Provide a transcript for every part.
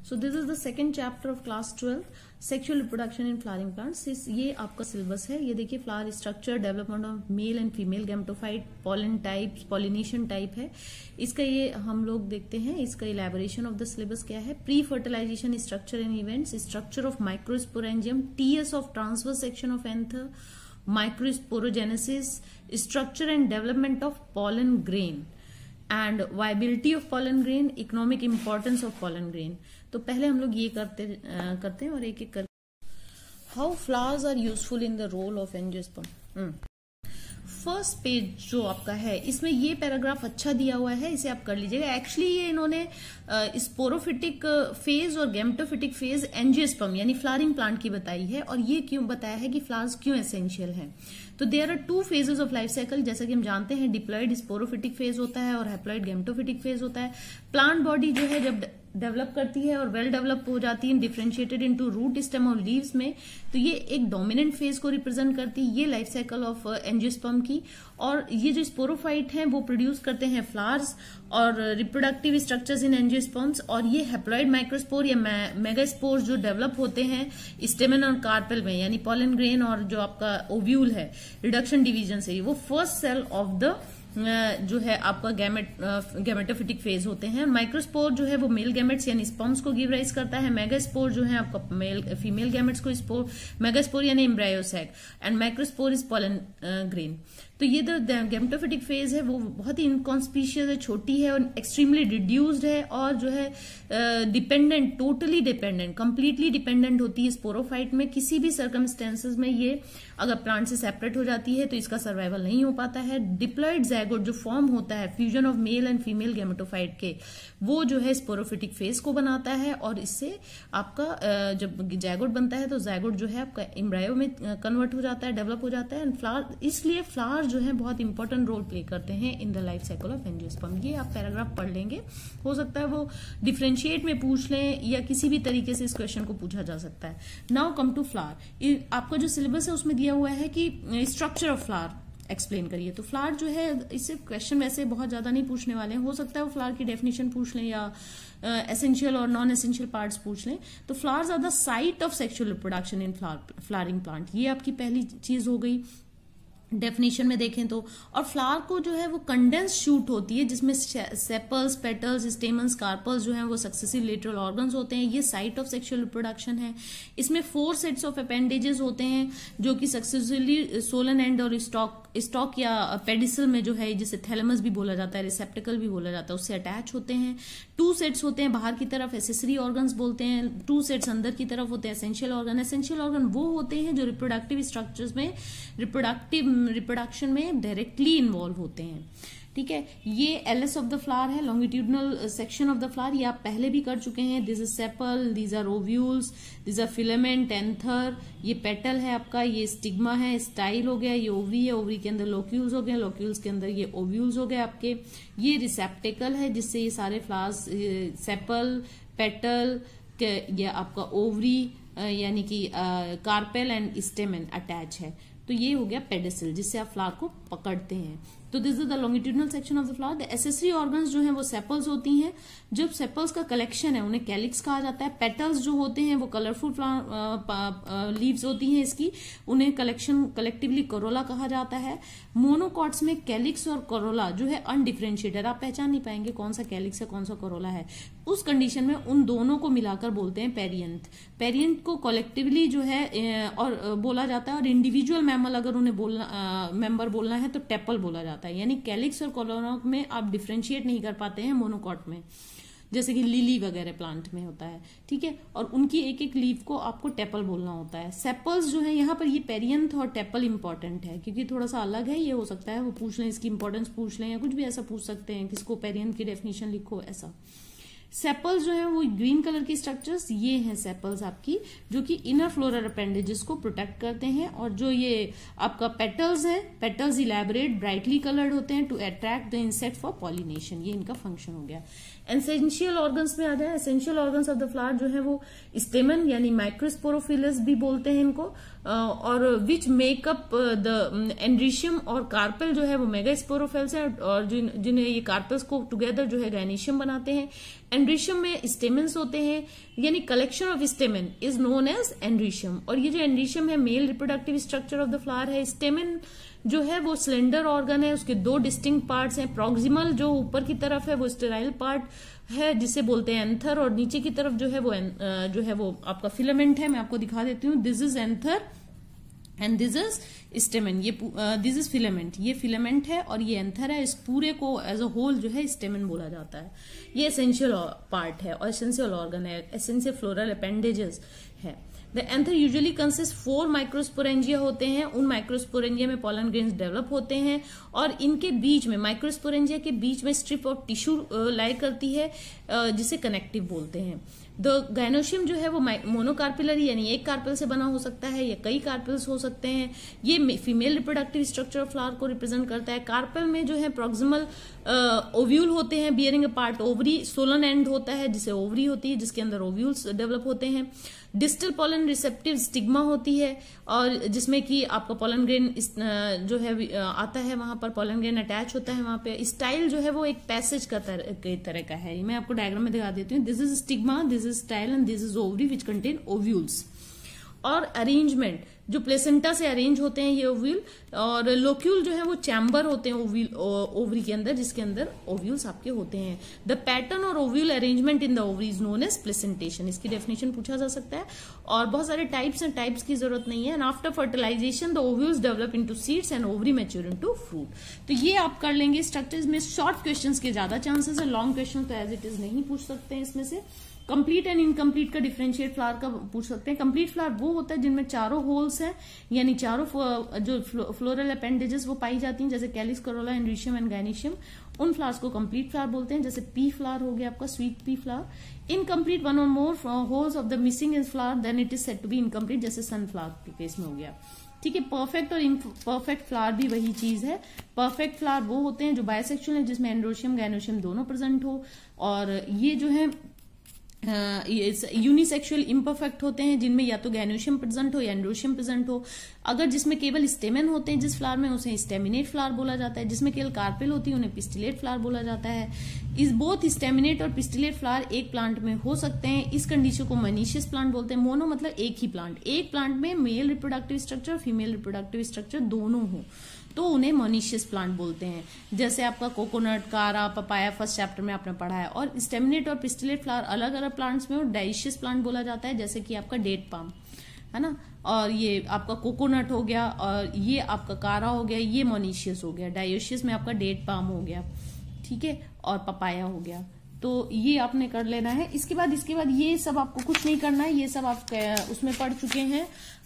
So this is the second chapter of class 12 sexual reproduction in flowering plants. ये आपका syllabus है। ये देखिए flower structure, development of male and female gametophyte, pollen types, pollination type है इसका। ये हम लोग देखते हैं इसका इलैबोरेशन ऑफ द सिलेबस क्या है। Pre fertilization structure and events, structure of microsporangium, TS of transverse section of anther, microsporogenesis, structure and development of pollen grain and viability of pollen grain, economic importance of pollen grain। तो पहले हम लोग ये करते हैं और एक एक कर। How flowers are useful in the role of angiosperm। First page जो आपका है इसमें ये पैराग्राफ अच्छा दिया हुआ है, इसे आप कर लीजिएगा। एक्चुअली ये इन्होंने स्पोरोफिटिक फेज और गैमेटोफिटिक फेज एंजियोस्पर्म यानी फ्लावरिंग प्लांट की बताई है, और ये क्यों बताया है कि फ्लावर्स क्यों एसेंशियल हैं। तो there are 2 phases of life cycle, जैसा कि हम जानते हैं डिप्लॉयड स्पोरोफिटिक फेज होता है और हैप्लॉयड गैमेटोफिटिक फेज होता है। प्लांट बॉडी जो है जब डेवलप करती है और वेल डेवलप हो जाती है डिफरेंशिएटेड इनटू रूट, स्टेम और लीव्स में, तो ये एक डोमिनेंट फेज को रिप्रेजेंट करती है, ये लाइफ साइकिल ऑफ एंजियोस्पर्म की। और ये जो स्पोरोफाइट हैं वो प्रोड्यूस करते हैं फ्लावर्स और रिप्रोडक्टिव स्ट्रक्चर्स इन एंजियोस्पर्म्स, और ये हैप्लॉइड माइक्रोस्पोर या मेगास्पोर्स जो डेवलप होते हैं स्टेमन और कार्पेल में यानी पॉलन ग्रेन और जो आपका ओव्यूल है रिडक्शन डिवीजन से, वो फर्स्ट सेल ऑफ द जो है आपका गैमेटोफिटिक फेज होते हैं। माइक्रोस्पोर जो है वो मेल गैमेट्स यानी स्पर्म्स को गिव राइज करता है। मेगास्पोर जो है आपका मेल फीमेल गैमेट्स को स्पोर, मेगास्पोर यानी embryo sac, and microspore is pollen grain. तो ये जो गैमेटोफिटिक फेज है वो बहुत ही इनकॉन्स्पिशियस है, छोटी है और एक्सट्रीमली रिड्यूस्ड है, और जो है dependent, totally dependent, completely dependent होती है स्पोरोफाइट में। किसी भी सर्कमस्टेंसेस में ये अगर प्लांट से सेपरेट हो जाती है तो इसका सर्वाइवल नहीं हो पाता है। डिप्लॉयड ज़ायगोट जो फॉर्म होता है fusion of male and female gametophyte के, वो जो है स्पोरोफिटिक फेज को बनाता है, और इससे आपका जब ज़ायगोट बनता है तो ज़ायगोट जो है आपका एम्ब्रायो में कन्वर्ट हो जाता है, डेवलप हो जाता है, एंड फ्लावर, इसलिए फ्लावर जो है बहुत इंपॉर्टेंट रोल प्ले करते हैं in the life cycle of angiosperm. ये आप पैराग्राफ पढ़ लेंगे, हो सकता है वो डिफरेंशिएट में पूछ लें या किसी भी तरीके से इस क्वेश्चन को पूछा जा सकता है। Now come to flower. आपका जो सिलेबस है उसमें दिया हुआ है कि स्ट्रक्चर ऑफ फ्लावर एक्सप्लेन करिए। तो फ्लावर जो है इससे क्वेश्चन वैसे बहुत ज्यादा नहीं पूछने वाले हैं, हो सकता है वो फ्लावर की डेफिनेशन पूछ लें या एसेंशियल और नॉन एसेंशियल पार्ट्स पूछ लें। तो flowers are the site of sexual reproduction in flowering plant, ये आपकी पहली चीज हो गई डेफिनेशन में देखें तो। और फ्लावर को जो है वो कंडेंस शूट होती है जिसमें सेपल्स, पेटल्स, स्टेमन्स, कार्पल्स जो हैं वो सक्सेसिव लेटरल ऑर्गन्स होते हैं, ये साइट ऑफ सेक्सुअल रिप्रोडक्शन है। इसमें 4 सेट्स ऑफ अपेंडेजेस होते हैं जो कि सक्सेसिवली सोलन एंड और स्टॉक या पेडिसल में जो है, जिसे थैलेमस भी बोला जाता है, रिसेप्टिकल भी बोला जाता है, उससे अटैच होते हैं। 2 सेट्स होते हैं बाहर की तरफ, एसेसरी ऑर्गन्स बोलते हैं। 2 सेट्स अंदर की तरफ होते हैं एसेंशियल ऑर्गन। एसेंशियल ऑर्गन वो होते हैं जो रिप्रोडक्टिव स्ट्रक्चर्स में, रिप्रोडक्शन में डायरेक्टली इन्वॉल्व होते हैं। ठीक है, ये एलएस ऑफ द फ्लावर है, longitudinal section of the flower, ये आप पहले भी कर चुके हैं। This is sepal, these are ovules, this are filament, anther, ये पेटल है आपका, ये स्टिग्मा है, स्टाइल हो गया, ये ओवरी है, ओवरी के अंदर लोक्यूल्स हो गए, लोक्यूल्स के अंदर ये ओव्यूल्स हो गए आपके। ये रिसेप्टिकल है जिससे ये सारे फ्लावर्स, सेपल, पेटल, ये आपका ओवरी यानी कि कार्पेल एंड स्टेमन अटैच है। तो ये हो गया पेडिसल जिससे आप फ्लावर को पकड़ते हैं। तो this is the longitudinal section of the flower. The accessory organs जो हैं वो सेपल्स होती हैं। जब सेपल्स का कलेक्शन है उन्हें कैलिक्स कहा जाता है। पेटल्स जो होते हैं वो कलरफुल लीव्स होती हैं इसकी, उन्हें कलेक्टिवली कोरोला कहा जाता है। मोनोकॉट्स में कैलिक्स और कोरोला जो है अनडिफरेंशिएटेड, आप पहचान नहीं पाएंगे कौन सा कैलिक्स है कौन सा कोरोला है। उस कंडीशन में उन दोनों को मिलाकर बोलते हैं पेरियंथ। पेरियंथ को कलेक्टिवली जो है और बोला जाता है, और इंडिविजुअल मैमल अगर उन्हें मेंबर बोलना है तो टेपल बोला जाता है। यानी कैलिक्स और कोरोला में आप डिफरेंशिएट नहीं कर पाते हैं मोनोकॉट में, जैसे कि लिली वगैरह प्लांट में होता है। ठीक है, और उनकी एक एक लीफ को आपको टेपल बोलना होता है। सेपल्स जो है यहाँ पर ये पेरियंथ और टेपल इंपॉर्टेंट है क्योंकि थोड़ा सा अलग है। ये हो सकता है वो पूछ लें, इसकी इंपॉर्टेंस पूछ लें या कुछ भी ऐसा पूछ सकते हैं, किसको पेरियंथ की डेफिनेशन लिखो ऐसा। सेपल्स जो है वो ग्रीन कलर की स्ट्रक्चर्स, ये हैं सेपल्स आपकी, जो कि इनर फ्लोरल अपेंडेजेस को प्रोटेक्ट करते हैं। और जो ये आपका पेटल्स है, पेटल्स इलैबोरेट ब्राइटली कलर्ड होते हैं to attract the insect for pollination, ये इनका फंक्शन हो गया। एसेंशियल ऑर्गन्स में आ जाए, essential organs of the flower जो है वो स्टेमन यानी माइक्रोस्पोरोफिलस भी बोलते हैं इनको, और विच मेकअप द एंड्रीशियम, और कार्पेल जो है वो मेगास्पोरोफिल्स है, और जिन्हें ये कार्पेल्स को टुगेदर जो है गैनीशियम बनाते हैं। एंड्रीशियम में स्टेमेंस होते हैं, यानी collection of stamen is known as androecium. और ये जो एंड्रीशियम है male reproductive structure of the flower है। स्टेमेन जो है वो सिलेंडर ऑर्गन है, उसके दो डिस्टिंक्ट पार्ट्स हैं। प्रोक्सिमल जो ऊपर की तरफ है वो स्टेराइल पार्ट है जिसे बोलते हैं एंथर, और नीचे की तरफ जो है वो आपका फिलामेंट है। मैं आपको दिखा देती हूँ, this is anther and this is stamen, ये दिस इज फिलामेंट, ये फिलामेंट है और ये एंथर है। इस पूरे को एज अ होल जो है स्टेमेन बोला जाता है। ये एसेंशियल पार्ट है और एसेंशियल ऑर्गन है, एसेंशियल फ्लोरल अपेंडेजेस है। The anther usually consist 4 microsporangia होते हैं। उन माइक्रोस्पोरेंजिया में पॉलन ग्रेन्स डेवलप होते हैं और इनके बीच में, माइक्रोस्पोरेंजिया के बीच में स्ट्रिप ऑफ टिश्यू लाई करती है जिसे कनेक्टिव बोलते हैं। द गाइनोशियम जो है वो मोनोकार्पिलरी यानी एक कार्पेल से बना हो सकता है या कई कार्पेल्स हो सकते हैं। ये female reproductive structure of flower को रिप्रेजेंट करता है। कार्पेल में जो है प्रोक्सिमल ओव्यूल होते हैं bearing a part ovary, swollen end होता है जिसे ओवरी होती है जिसके अंदर ओव्यूल्स डेवलप होते हैं। डिस्टल पॉलन रिसेप्टिव स्टिग्मा होती है और जिसमें कि आपका पॉलन ग्रेन जो है आता है, वहां पर पॉलन ग्रेन अटैच होता है। वहां पे स्टाइल जो है वो एक पैसेज का तरह का है। मैं आपको डायग्राम में दिखा देती हूँ। This is stigma, this is style and this is ovary which contain ovules. और अरेंजमेंट जो प्लेसेंटा से अरेंज होते हैं ये ओव्यूल, और लोक्यूल जो है वो चैम्बर होते हैं ओवरी के अंदर जिसके अंदर ओव्यूल्स आपके होते हैं। द पैटर्न और ovule arrangement in the ovary is known as placentation. इसकी डेफिनेशन पूछा जा सकता है और बहुत सारे टाइप्स हैं, टाइप्स की जरूरत नहीं है। And after fertilization the ovules develop into seeds and ovary mature into fruit. तो ये आप कर लेंगे स्ट्रक्चर्स में। शॉर्ट क्वेश्चंस के ज्यादा चांसेस है, लॉन्ग क्वेश्चन तो एज इट इज नहीं पूछ सकते हैं इसमें से। कंप्लीट एंड इनकम्प्लीट का डिफरेंशिएट फ्लावर का पूछ सकते हैं। कंप्लीट फ्लावर वो होता है जिनमें चारों होल्स हैं, यानी चारों जो फ्लोरल अपेंडेजेस वो पाई जाती हैं, जैसे calyx, corolla, androecium and gynoecium. उन फ्लावर्स को कंप्लीट फ्लावर बोलते हैं। जैसे पी फ्लावर हो गया आपका, sweet pea flower. Incomplete one और more whorls of the missing in flower then it is said to be incomplete, जैसे सनफ्लावर के केस में हो गया। ठीक है, परफेक्ट और इम्परफेक्ट फ्लावर भी वही चीज है। परफेक्ट फ्लावर वो होते हैं जो बायसेक्सुअल है, जिसमें एंड्रोशियम गाइनोशियम दोनों प्रेजेंट हो, और ये जो है यूनिसेक्सुअल इम्परफेक्ट होते हैं जिनमें या तो गैनोशियम प्रेजेंट हो या एंड्रोशियम प्रेजेंट हो। अगर जिसमें केवल स्टेमेन होते हैं जिस फ्लावर में, उसे स्टेमिनेट फ्लावर बोला जाता है। जिसमें केवल कार्पेल होती है उन्हें पिस्टिलेट फ्लावर बोला जाता है। इस बोथ स्टेमिनेट और पिस्टिलेट फ्लावर एक प्लांट में हो सकते हैं। इस कंडीशन को मोनीशियस प्लांट बोलते हैं। मोनो मतलब एक ही प्लांट, एक प्लांट में male reproductive structure female reproductive structure दोनों हो तो उन्हें मोनीशियस प्लांट बोलते हैं। जैसे आपका कोकोनट, कारा, पपाया फर्स्ट चैप्टर में आपने पढ़ा है। और स्टेमिनेट और पिस्टिलेट फ्लावर अलग अलग प्लांट्स में और डाइशियस प्लांट बोला जाता है, जैसे कि आपका डेट पाम है ना, और ये आपका कोकोनट हो गया, और ये आपका कारा हो गया, ये मोनीशियस हो गया। डायोशियस में आपका डेट पाम हो गया, ठीक है, और पपाया हो गया। तो ये आपने कर लेना है। इसके बाद ये सब आपको कुछ नहीं करना है, ये सब आप उसमें पढ़ चुके हैं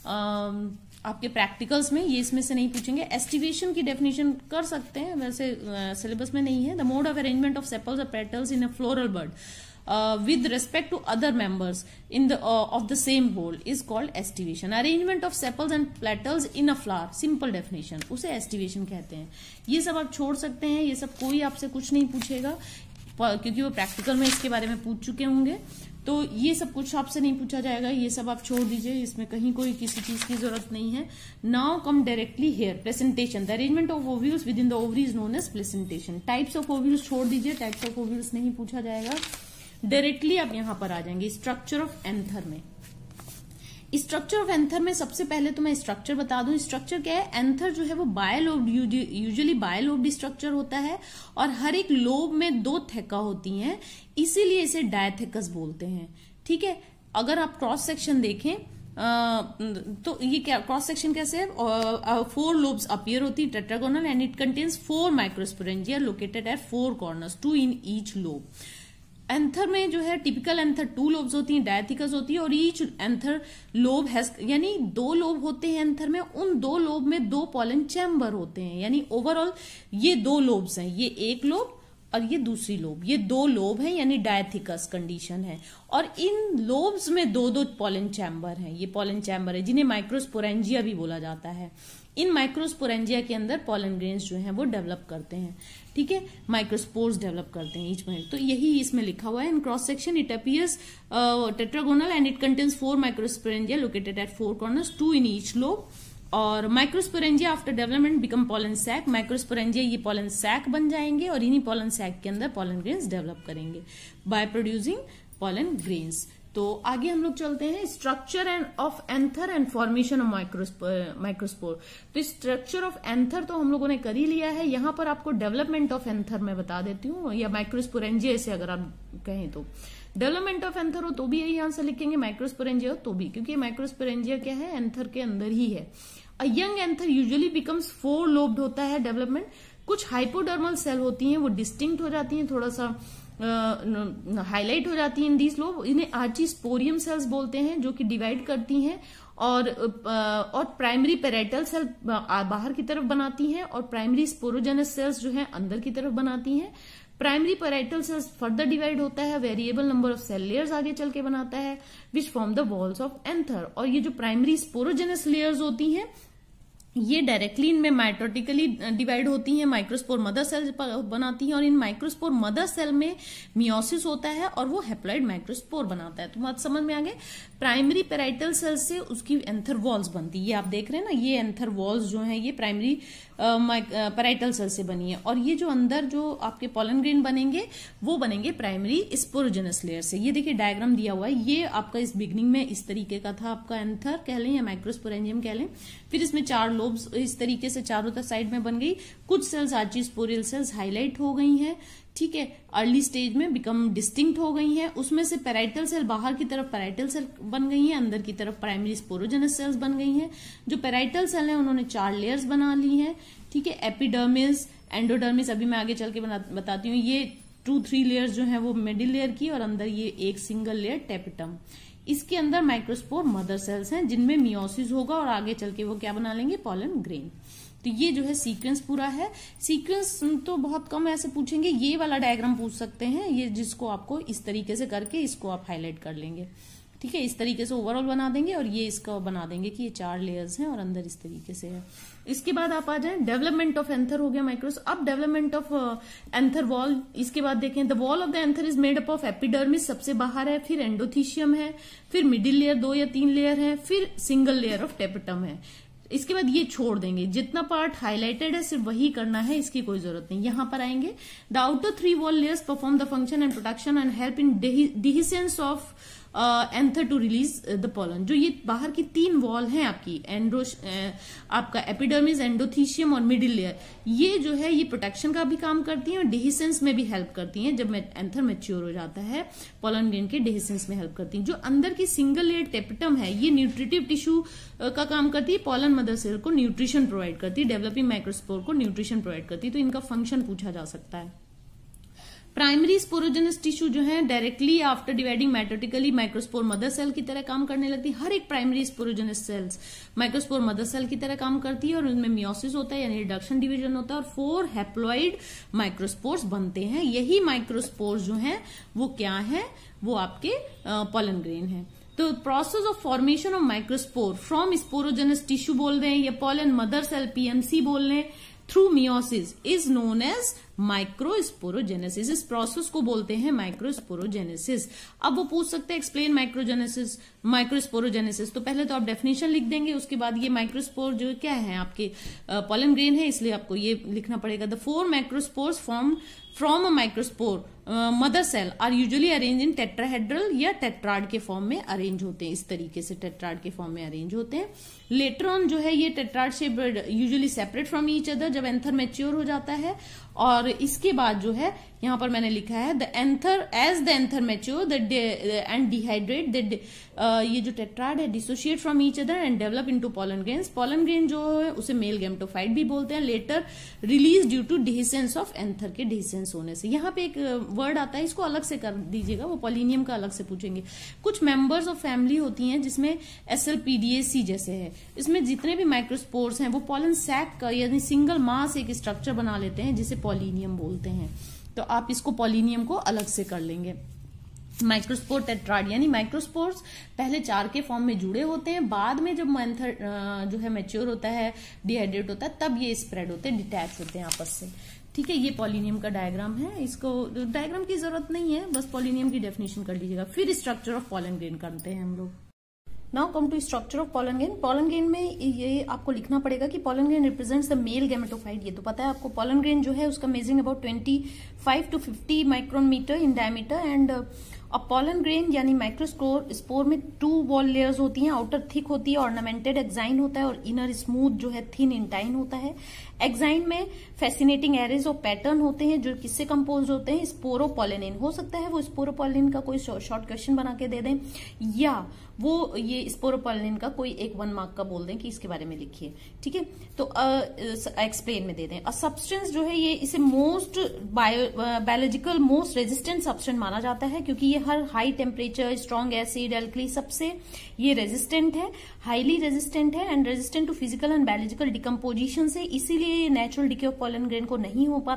आपके प्रैक्टिकल्स में, ये इसमें से नहीं पूछेंगे। एस्टिवेशन की डेफिनेशन कर सकते हैं, वैसे सिलेबस में नहीं है। The mode of arrangement of sepals और petals in a floral bud with respect to other members in the of the same whole is called estivation. Arrangement of sepals and petals in a flower, simple definition, उसे estivation कहते हैं। ये सब आप छोड़ सकते हैं, ये सब कोई आपसे कुछ नहीं पूछेगा क्योंकि वो प्रैक्टिकल में इसके बारे में पूछ चुके होंगे। तो ये सब कुछ आपसे नहीं पूछा जाएगा, ये सब आप छोड़ दीजिए, इसमें कहीं कोई किसी चीज की जरूरत नहीं है। Now come directly here, placentation. The arrangement of ovules within the ovary is known as placentation. Types of ovules छोड़ दीजिए, टाइप्स ऑफ ओव्यूल्स नहीं पूछा जाएगा। डायरेक्टली आप यहां पर आ जाएंगे स्ट्रक्चर ऑफ एंथर में। स्ट्रक्चर ऑफ एंथर में सबसे पहले तो मैं स्ट्रक्चर बता दूं। स्ट्रक्चर क्या है? एंथर जो है वो बायलोब्ड, यूजुअली बायलोब्ड स्ट्रक्चर होता है और हर एक लोब में 2 थेका होती हैं, इसीलिए इसे डायथेकस बोलते हैं। ठीक है, अगर आप क्रॉस सेक्शन देखें तो ये क्या क्रॉस सेक्शन कैसे है? 4 लोब्स अपीयर होती है, tetragonal, and it contains 4 microsporangia located at 4 corners, 2 in each lobe. Anther में जो है टिपिकल एंथर 2 लोब्स होती हैं, डायथिकस होती है, और ईच एंथर लोब हैज, यानी 2 लोब होते हैं एंथर में, उन 2 लोब में 2 पॉलन चैम्बर होते हैं, यानी ओवरऑल ये 2 लोब्स हैं, ये एक लोब और ये दूसरी लोब, ये 2 लोब हैं, यानी डायथिकस कंडीशन है। और इन लोब्स में 2-2 पॉलन चैम्बर हैं, ये पॉलन चैम्बर है जिन्हें माइक्रोस्पोरेंजिया भी बोला जाता है। इन माइक्रोस्पोरेंजिया के अंदर पॉलन ग्रेन्स जो हैं वो डेवलप करते हैं, ठीक है, माइक्रोस्पोर्स डेवलप करते हैं ईच में। तो यही इसमें लिखा हुआ है, in cross section it appears tetragonal and it contains 4 microsporangia located at 4 corners, 2 in each lobe. और microsporangia after development become pollen sac, microsporangia ये पॉलन सैक बन जाएंगे और इन्हीं पॉलन सैक के अंदर पॉलन ग्रेन्स डेवलप करेंगे बाय प्रोड्यूसिंग पॉलन ग्रेन्स। तो आगे हम लोग चलते हैं, structure and of anther and formation of microspore. तो स्ट्रक्चर ऑफ एंथर तो हम लोगों ने कर ही लिया है, यहां पर आपको डेवलपमेंट ऑफ एंथर मैं बता देती हूँ, या माइक्रोस्पोरेंजिया से अगर आप कहें तो डेवलपमेंट ऑफ एंथर हो तो भी यही आंसर लिखेंगे, माइक्रोस्पोरेंजिया हो तो भी, क्योंकि माइक्रोस्पोरेंजिया क्या है, एंथर के अंदर ही है। A young anther usually becomes 4 lobed होता है डेवलपमेंट। कुछ हाइपोडर्मल सेल होती हैं वो डिस्टिंक्ट हो जाती हैं, थोड़ा सा हाईलाइट हो जाती है इन दीज लोब, इन्हें आर्चिस्पोरियम सेल्स बोलते हैं, जो कि डिवाइड करती हैं और प्राइमरी पेराइटल सेल बाहर की तरफ बनाती हैं और प्राइमरी स्पोरोजेनस सेल्स जो है अंदर की तरफ बनाती हैं। Primary parietal cells further divide होता है, variable number of cell layers आगे चल के बनाता है, which form the walls of anther. और ये जो प्राइमरी स्पोरोजेनस लेयर्स होती हैं ये डायरेक्टली इनमें माइटोटिकली डिवाइड होती हैं, माइक्रोस्पोर मदर सेल बनाती हैं और इन माइक्रोस्पोर मदर सेल में मियोसिस होता है और वो हेप्लॉइड माइक्रोस्पोर बनाता है। तो बात समझ में आ गई, प्राइमरी पेराइटल सेल से उसकी एंथर वॉल्स बनती है, ये आप देख रहे हैं ना, ये एंथर वॉल्स जो है ये प्राइमरी पेराइटल सेल से बनी है और ये जो अंदर जो आपके पॉलन ग्रेन बनेंगे वो बनेंगे प्राइमरी स्पोरोजेनस लेयर से। ये देखिए डायग्राम दिया हुआ है, ये आपका इस बिगनिंग में इस तरीके का था, आपका एंथर कह लें या माइक्रोस्पोरेंजियम कह लें, फिर इसमें 4 लोब्स इस तरीके से चारों तरफ साइड में बन गई, कुछ सेल्स आर्चिस्पोरियल सेल्स हाईलाइट हो गई हैं, ठीक है, अर्ली स्टेज में बिकम डिस्टिंक्ट हो गई हैं, उसमें से पेराइटल सेल बाहर की तरफ पेराइटल सेल बन गई हैं, अंदर की तरफ प्राइमरी स्पोरोजेनस सेल्स बन गई हैं। जो पेराइटल सेल हैं उन्होंने 4 लेयर्स बना ली हैं, ठीक है, एपिडर्मिस, एंडोडर्मिस, अभी मैं आगे चल के बताती हूँ, ये 2-3 लेयर्स जो है वो मिडिल लेयर की और अंदर ये एक सिंगल लेयर टेपिटम। इसके अंदर माइक्रोस्पोर मदर सेल्स हैं जिनमें मियोसिस होगा और आगे चल के वो क्या बना लेंगे, पॉलन ग्रेन। तो ये जो है सीक्वेंस पूरा है। सीक्वेंस तो बहुत कम ऐसे पूछेंगे, ये वाला डायग्राम पूछ सकते हैं, ये जिसको आपको इस तरीके से करके इसको आप हाईलाइट कर लेंगे, ठीक है, इस तरीके से ओवरऑल बना देंगे और ये इसका बना देंगे कि ये 4 लेयर्स हैं और अंदर इस तरीके से है। इसके बाद आप आ जाएं, डेवलपमेंट ऑफ एंथर हो गया माइक्रोस। अब डेवलपमेंट ऑफ एंथर वॉल, इसके बाद देखें, the wall of the anther is made up of epidermis, सबसे बाहर है, फिर एंडोथीशियम है, फिर मिडिल लेयर 2 या 3 लेयर है, फिर सिंगल लेयर ऑफ टेपिटम है। इसके बाद ये छोड़ देंगे, जितना पार्ट हाईलाइटेड है सिर्फ वही करना है, इसकी कोई जरूरत नहीं। यहां पर आएंगे, the outer 3 wall layers perform the function and protection and help in dehiscence of anther to release the pollen. जो ये बाहर की 3 वॉल हैं आपकी, आपका एपिडर्मिस, एंडोथीशियम और मिडिल लेयर, ये जो है ये प्रोटेक्शन का भी काम करती हैं और डिहिसेंस में भी हेल्प करती हैं। जब एंथर मैच्योर हो जाता है पॉलन ग्रेन के डिहिसेंस में हेल्प करती हैं। जो अंदर की सिंगल लेयर टेपिटम है ये न्यूट्रिटिव टिश्यू का काम करती है, पॉलन मदर सेल को न्यूट्रिशन प्रोवाइड करती है, डेवलपिंग माइक्रोस्पोर को न्यूट्रिशन प्रोवाइड करती है। तो इनका फंक्शन पूछा जा सकता है। प्राइमरी स्पोरोजेनस टिश्यू जो है directly after dividing mitotically microspore mother cell की तरह काम करने लगती है। हर एक primary sporogenous cells microspore mother cell की तरह काम करती है और उनमें मियोसिस होता है यानी रिडक्शन डिवीजन होता है और 4 हैप्लॉइड माइक्रोस्पोर्स बनते हैं। यही माइक्रोस्पोर्स जो हैं वो क्या है, वो आपके पॉलन ग्रेन है। तो process of formation of microspore from sporogenous tissue बोल रहे हैं या पॉलन मदर सेल पीएमसी बोल रहे हैं, through meiosis is known as microsporogenesis. इस प्रोसेस को बोलते हैं माइक्रोस्पोरोजेनेसिस। अब वो पूछ सकते हैं एक्सप्लेन माइक्रोजेनेसिस, माइक्रोस्पोरोजेनेसिस। तो पहले तो आप डेफिनेशन लिख देंगे, उसके बाद ये माइक्रोस्पोर जो क्या है आपके पॉलन ग्रेन है, इसलिए आपको ये लिखना पड़ेगा। The 4 microspores form from a microspore mother cell are usually arrange in tetrahedral या टेट्राड के फॉर्म में अरेंज होते हैं। इस तरीके से टेट्राड के फॉर्म में अरेंज होते हैं। लेटर ऑन जो है ये tetrad shape usually separate from each other जब एंथर मैच्योर हो जाता है। और इसके बाद जो है यहां पर मैंने लिखा है the anther as the anther mature and dehydrate ये जो टेट्राड है dissociate from each other and develop into pollen grains. Pollen grain जो है उसे मेल गैमेटोफाइट भी बोलते हैं। Later release due to dehiscence of anther के डिहिसेंस होने से। यहाँ पे एक वर्ड आता है, इसको अलग से कर दीजिएगा, वो पॉलिनियम का अलग से पूछेंगे। कुछ मेंबर्स ऑफ फैमिली होती हैं जिसमें SLPDAC जैसे है, इसमें जितने भी माइक्रोस्पोर्स हैं वो पॉलन सैक का यानी सिंगल मास एक स्ट्रक्चर बना लेते हैं जिसे पॉलिनियम बोलते हैं। तो आप इसको पॉलिनियम को अलग से कर लेंगे। माइक्रोस्पोर टेट्राड, यानी माइक्रोस्पोर्स पहले 4 के फॉर्म में जुड़े होते हैं, बाद में जब मेथड जो है मैच्योर होता है, डिहाइड्रेट होता है, तब ये स्प्रेड होते हैं, डिटैच होते हैं आपस से। ठीक है, ये पॉलिनियम का डायग्राम है, इसको डायग्राम की जरूरत नहीं है, बस पॉलिनियम की डेफिनेशन कर लीजिएगा। फिर स्ट्रक्चर ऑफ पॉलन ग्रेन करते हैं हम लोग। Now come to structure of pollen grain. Pollen grain में ये आपको लिखना पड़ेगा कि pollen grain represents the male gametophyte. ये तो पता है आपको, पॉलन ग्रेन जो है उसका measuring about 25 to 50 micron meter in diameter and pollen grain यानी माइक्रोस्पोर में 2 वॉल लेयर्स होती हैं, आउटर थिक होती है, ऑर्नामेंटेड एक्साइन होता है और इनर स्मूथ जो है थिन इंटाइन होता है। एक्साइन में फैसिनेटिंग एरेज ऑफ पैटर्न होते हैं जो किससे कंपोज होते हैं, स्पोरोपोलिनिन। हो सकता है वो स्पोरोपोलिनिन का कोई शॉर्ट क्वेश्चन बना के दे दें, या वो ये स्पोरोपोलिनिन का कोई एक 1 मार्क का बोल दें कि इसके बारे में लिखिए। ठीक है, तो एक्सप्लेन में दे दें। सब्सटेंस जो है ये इसे most biological most resistant substance माना जाता है, क्योंकि ये हर high temperature, strong acid, alkali सबसे ये रेजिस्टेंट है, हाईली रेजिस्टेंट है and resistant to physical and biological decomposition से। इसीलिए ये natural decay of pollen grain को नहीं हो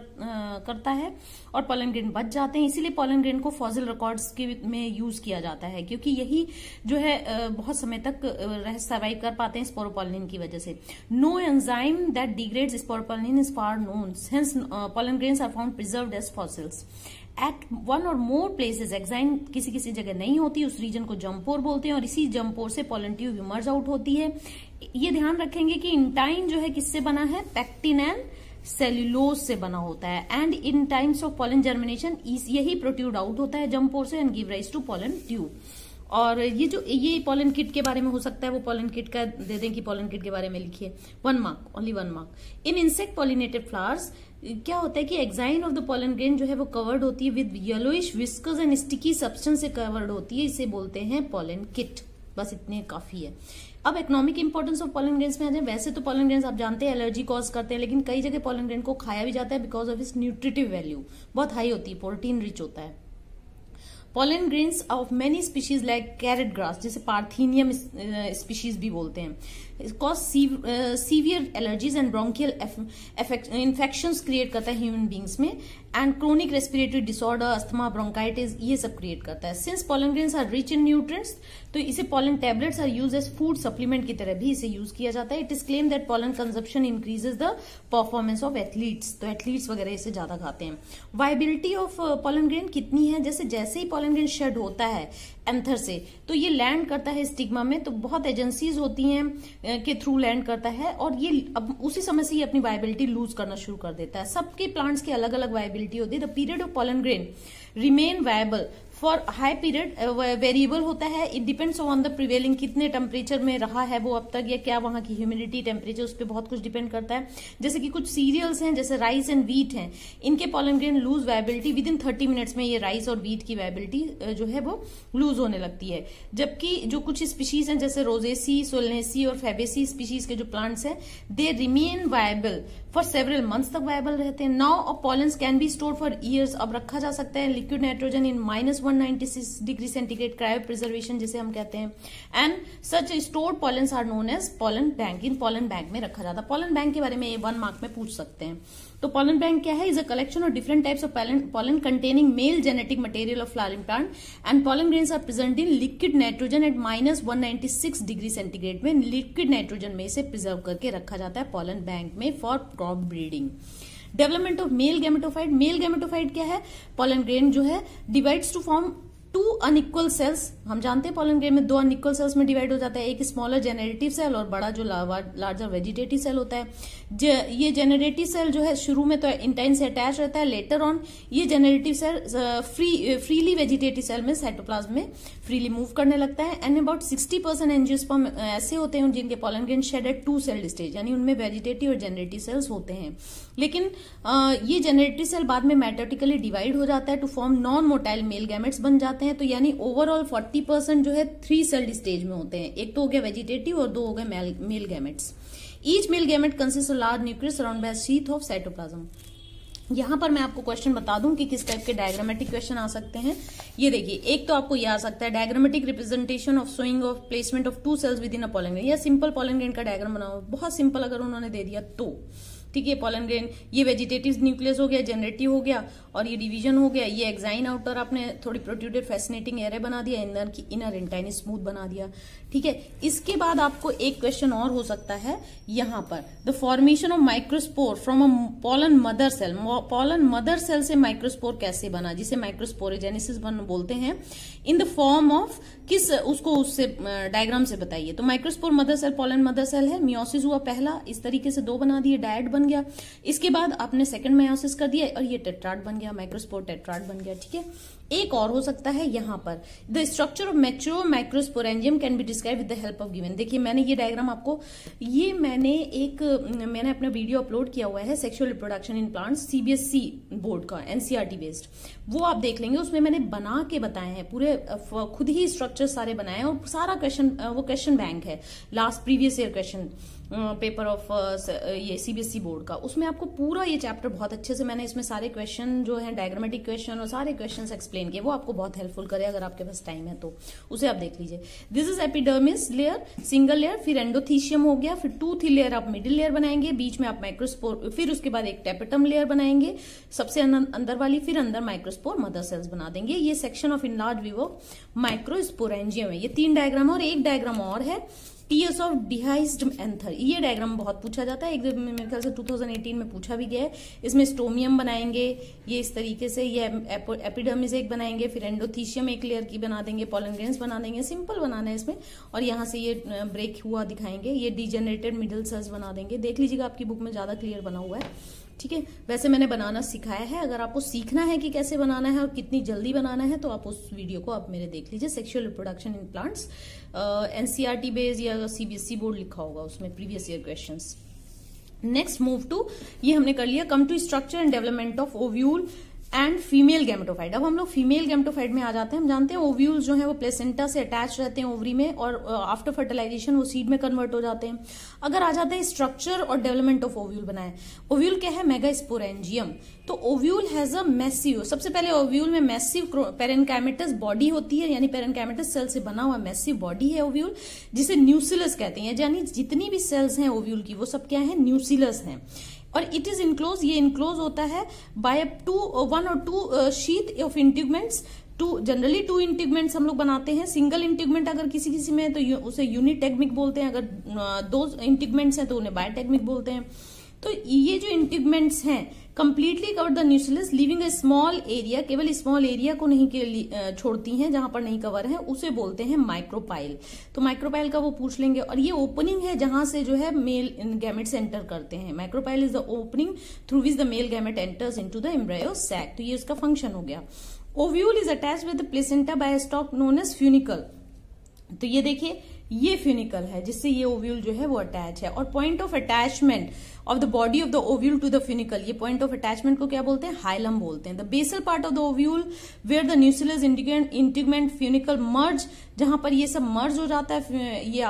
करता है और पॉलन ग्रेन बच जाते हैं। इसीलिए पॉलन ग्रेन को फॉसिल रिकॉर्ड्स में यूज किया जाता है, क्योंकि यही जो है बहुत समय तक सर्वाइव कर पाते हैं स्पोरोपोलिनिन की वजह से। No enzyme that degrades sporopollenin is far known, hence pollen grains are found preserved as fossils. At 1 or more places exine किसी किसी जगह नहीं होती, उस रीजन को जम्पोर बोलते हैं और इसी जम्पोर से पॉलन ट्यूब इमर्ज आउट होती है। ये ध्यान रखेंगे कि इंटाइन जो है किससे बना है, पैक्टिन एंड सेल्यूलोज से बना होता है। And in times of pollen germination यही प्रोट्यूड आउट होता है जम्पोर से and give rise to pollen tube. और ये पॉलन किट के बारे में हो सकता है, वो पॉलन किट का दे दें कि पॉलन किट के बारे में लिखिए, 1 mark, only 1 mark. In insect pollinated flowers क्या होता है कि exine of the pollen grain जो है वो कवर्ड होती है with yellowish viscous and sticky substance से कवर्ड होती है, इसे बोलते हैं पॉलन किट। बस इतने काफी है। अब economic importance of pollen grains में आ जाए। वैसे तो पॉलन ग्रेन्स आप जानते हैं एलर्जी कॉज करते हैं, लेकिन कई जगह पॉलन ग्रेन को खाया भी जाता है because of its nutritive value, बहुत हाई होती है, प्रोटीन रिच होता है। Pollen grains of many species like carrot grass, जिसे पार्थीनियम स्पीशीज भी बोलते हैं, cause severe allergies and bronchial infections create करता है ह्यूमन बींग्स में, and chronic respiratory disorder, asthma, bronchitis, ये सब क्रिएट करता है। Since pollen grains are rich in nutrients, तो इसे pollen tablets are use as food supplement की तरह भी इसे यूज किया जाता है। It is claim that pollen consumption increases the performance of athletes, तो एथलीट्स वगैरह इसे ज्यादा खाते हैं। वायबिलिटी ऑफ पॉलन ग्रेन कितनी है, जैसे ही पॉलन ग्रेन शेड होता है एंथर से, तो ये लैंड करता है स्टिग्मा में, तो बहुत एजेंसीज होती हैं के थ्रू लैंड करता है और ये अब उसी समय से ये अपनी वायबिलिटी लूज करना शुरू कर देता है। सबके प्लांट्स की अलग अलग वायबिलिटी होती है। The period of pollen grain remain viable for high period variable होता है, it depends on the prevailing, कितने टेम्परेचर में रहा है वो अब तक, या क्या वहां की ह्यूमिडिटी टेम्परेचर, उस पर बहुत कुछ डिपेंड करता है। जैसे कि कुछ सीरियल्स हैं जैसे राइस एंड व्हीट हैं, इनके pollen grain lose viability within 30 minutes में ये राइस और व्हीट की वायबिलिटी जो है वो लूज होने लगती है। जबकि जो कुछ स्पीशीज हैं जैसे रोजेसी, सोलनेसी और फेबेसी स्पीशीज के जो प्लांट्स हैं, they remain viable for several months तक वायबल रहते हैं। Now of pollens can be stored for years, अब रखा जा सकता है liquid nitrogen in -196 degree centigrade, cryopreservation जिसे हम कहते हैं। And such stored pollens are known as pollen bank, इन पॉलन बैंक में रखा जाता है। पॉलन बैंक के बारे में 1 मार्क में पूछ सकते हैं। तो पॉलन बैंक क्या है, is a collection of different types of pollen containing male genetic material of flowering plant, and pollen grains are present in liquid nitrogen at -196 degree centigrade में, लिक्विड नाइट्रोजन में इसे प्रिजर्व करके रखा जाता है pollen bank में for crop breeding. Development of male gametophyte, male gametophyte क्या है, पॉलन ग्रेन जो है divides to form 2 unequal cells. हम जानते हैं पॉलन ग्रेन में 2 अनइक्वल सेल्स में डिवाइड हो जाता है, एक स्मॉलर जेनरेटिव सेल और बड़ा जो लार्जर वेजिटेटिव सेल होता है। ये जेनरेटिव सेल जो है शुरू में तो इंटाइन से अटैच रहता है, लेटर ऑन ये generative cell freely vegetative cell में साइटोप्लाज्म में फ्रीली मूव करने लगता है। एंड अबाउट 60% एंजियोस्पर्म ऐसे होते हैं जिनके pollen grain shed at 2 cell stage, यानी उनमें वेजिटेटिव और जेनरेटिव सेल्स होते हैं। लेकिन ये जेनरेटिव सेल बाद में मेटाटिकली डिवाइड हो जाता है to form non motile male gametes बन जाते हैं। तो यानी ओवरऑल 40% जो है 3 सेल स्टेज में होते हैं, एक तो हो गया वेजिटेटिव और 2 हो गए male gametes. Each male gamete consist of large nucleus surround by sheath of cytoplasm. यहां पर मैं आपको क्वेश्चन बता दूं कि किस टाइप के डायग्रामेटिक क्वेश्चन आ सकते हैं। ये देखिए, एक तो आपको ये आ सकता है diagrammatic representation of showing of placement of 2 cells within a pollen grain, या सिंपल पॉलन ग्रेन का डायग्राम बनाओ, बहुत सिंपल अगर उन्होंने दे दिया तो, ठीक है। पोलन ग्रेन ये वेजिटेटिव न्यूक्लियस हो गया, जनरेटिव हो गया, और ये डिवीजन हो गया। ये एक्साइन आउटर आपने थोड़ी प्रोट्रूडेड फैसिनेटिंग एरे बना दिया, इनर की इनर इंटाइन स्मूथ बना दिया, ठीक है। इसके बाद आपको एक क्वेश्चन और हो सकता है यहाँ पर, the formation of microspore from a pollen mother cell. Pollen mother cell से माइक्रोस्पोर कैसे बना, जिसे माइक्रोस्पोरोजेनेसिस बोलते हैं, इन द फॉर्म ऑफ किस, उसको उससे डायग्राम से बताइए। तो microspore mother cell pollen mother cell है, मियोसिस हुआ पहला, इस तरीके से 2 बना दिए, डायड बन गया। इसके बाद आपने सेकंड मियोसिस कर दिया और ये टेट्राड बन गया, माइक्रोस्पोर टेट्राड बन गया, ठीक है। एक और हो सकता है यहाँ पर, the structure of mature microsporangium can be describe with the help of given. देखिए मैंने ये डायग्राम आपको, ये मैंने अपना वीडियो अपलोड किया हुआ है, sexual reproduction in plants, CBSE board का, एनसीईआरटी बेस्ड, वो आप देख लेंगे। उसमें मैंने बना के बताए हैं पूरे, खुद ही स्ट्रक्चर सारे बनाए हैं, और सारा क्वेश्चन, वो क्वेश्चन बैंक है last previous year question paper of ये सीबीएसई बोर्ड का, उसमें आपको पूरा ये चैप्टर बहुत अच्छे से मैंने इसमें सारे क्वेश्चन जो है डायग्रामेटिक क्वेश्चन और सारे क्वेश्चंस एक्सप्लेन किए, वो आपको बहुत हेल्पफुल करे अगर आपके पास टाइम है तो उसे आप देख लीजिए। This is epidermis layer, single layer, फिर एंडोथीशियम हो गया, फिर टूथ लेयर आप मिडिल लेयर बनाएंगे, बीच में आप माइक्रोस्पोर, फिर उसके बाद एक टेपेटम लेयर बनाएंगे सबसे अंदर वाली, फिर अंदर माइक्रोस्पोर मदर सेल्स बना देंगे। ये section of enlarge view of microsporangium है। ये 3 डायग्राम और एक डायग्राम और है, टीएस ऑफ डिहाइज्ड एंथर। ये डायग्राम बहुत पूछा जाता है, एक मेरे ख्याल से 2018 में पूछा भी गया है। इसमें स्टोमियम बनाएंगे, ये इस तरीके से, ये एपिडर्मिस एक बनाएंगे, फिर एंडोथीशियम एक लेयर की बना देंगे, पोलन ग्रेन्स बना देंगे, सिंपल बनाना है इसमें, और यहाँ से ये ब्रेक हुआ दिखाएंगे, ये डिजेनरेटेड मिडिल सेल्स बना देंगे। देख लीजिएगा आपकी बुक में ज्यादा क्लियर बना हुआ है, ठीक है। वैसे मैंने बनाना सिखाया है, अगर आपको सीखना है कि कैसे बनाना है और कितनी जल्दी बनाना है तो आप उस वीडियो को आप मेरे देख लीजिए, sexual reproduction in plants, NCERT based या सीबीएसई बोर्ड लिखा होगा उसमें, previous year questions. Next move to, ये हमने कर लिया, come to structure and development of ovule and female gametophyte. अब हम लोग फीमेल गैमेटोफाइट में आ जाते हैं। हम जानते हैं ओव्यूल्स जो है वो प्लेसेंटा से अटैच रहते हैं ओवरी में, और आफ्टर फर्टिलाइजेशन वो सीड में कन्वर्ट हो जाते हैं। अगर आ जाते हैं स्ट्रक्चर और डेवलपमेंट ऑफ ओव्यूल बनाए, ओव्यूल क्या है, मेगास्पोरेंजियम। तो ओव्यूल हैज अ मैसिव, सबसे पहले ओव्यूल में मैसिव पेरेन्काइमेटस बॉडी होती है, यानी पेरेन्काइमेटस सेल से बना हुआ मैसिव बॉडी है ओव्यूल, जिसे न्यूसिलस कहते हैं। यानी जितनी भी सेल्स हैं ओव्यूल की वो सब क्या है, न्यूसिलस हैं। और इट इज इनक्लोज, ये इनक्लोज होता है बाय 1 और 2 sheath of integuments. Generally 2 integuments हम लोग बनाते हैं। सिंगल इंटीग्मेंट अगर किसी में तो उसे यूनिटेग्मिक बोलते हैं, अगर 2 इंटीग्मेंट्स हैं तो उन्हें बायोटेग्मिक बोलते हैं। तो ये जो इंटीग्मेंट्स हैं completely cover the nucellus leaving a small area, केवल स्मॉल एरिया को नहीं छोड़ती हैं जहां पर नहीं कवर है, उसे बोलते हैं माइक्रोपाइल। तो माइक्रोपाइल का वो पूछ लेंगे, और ये ओपनिंग है जहां से जो है मेल गैमेट्स एंटर करते हैं। Micropyle is the opening through which the male gamete enters into the embryo sac. तो ये उसका फंक्शन हो गया। Ovule is attached with the placenta by a stalk known as funicle. तो ये देखिए, ये फ्यूनिकल है जिससे ये ओव्यूल जो है वो अटैच है। और point of attachment of the body of the ovule to the funicle, ये पॉइंट ऑफ अटैचमेंट को क्या बोलते हैं, हाइलम बोलते हैं। The basal part of the ovule where the nucellus integument funicle merge, जहां पर ये सब मर्ज हो जाता है, ये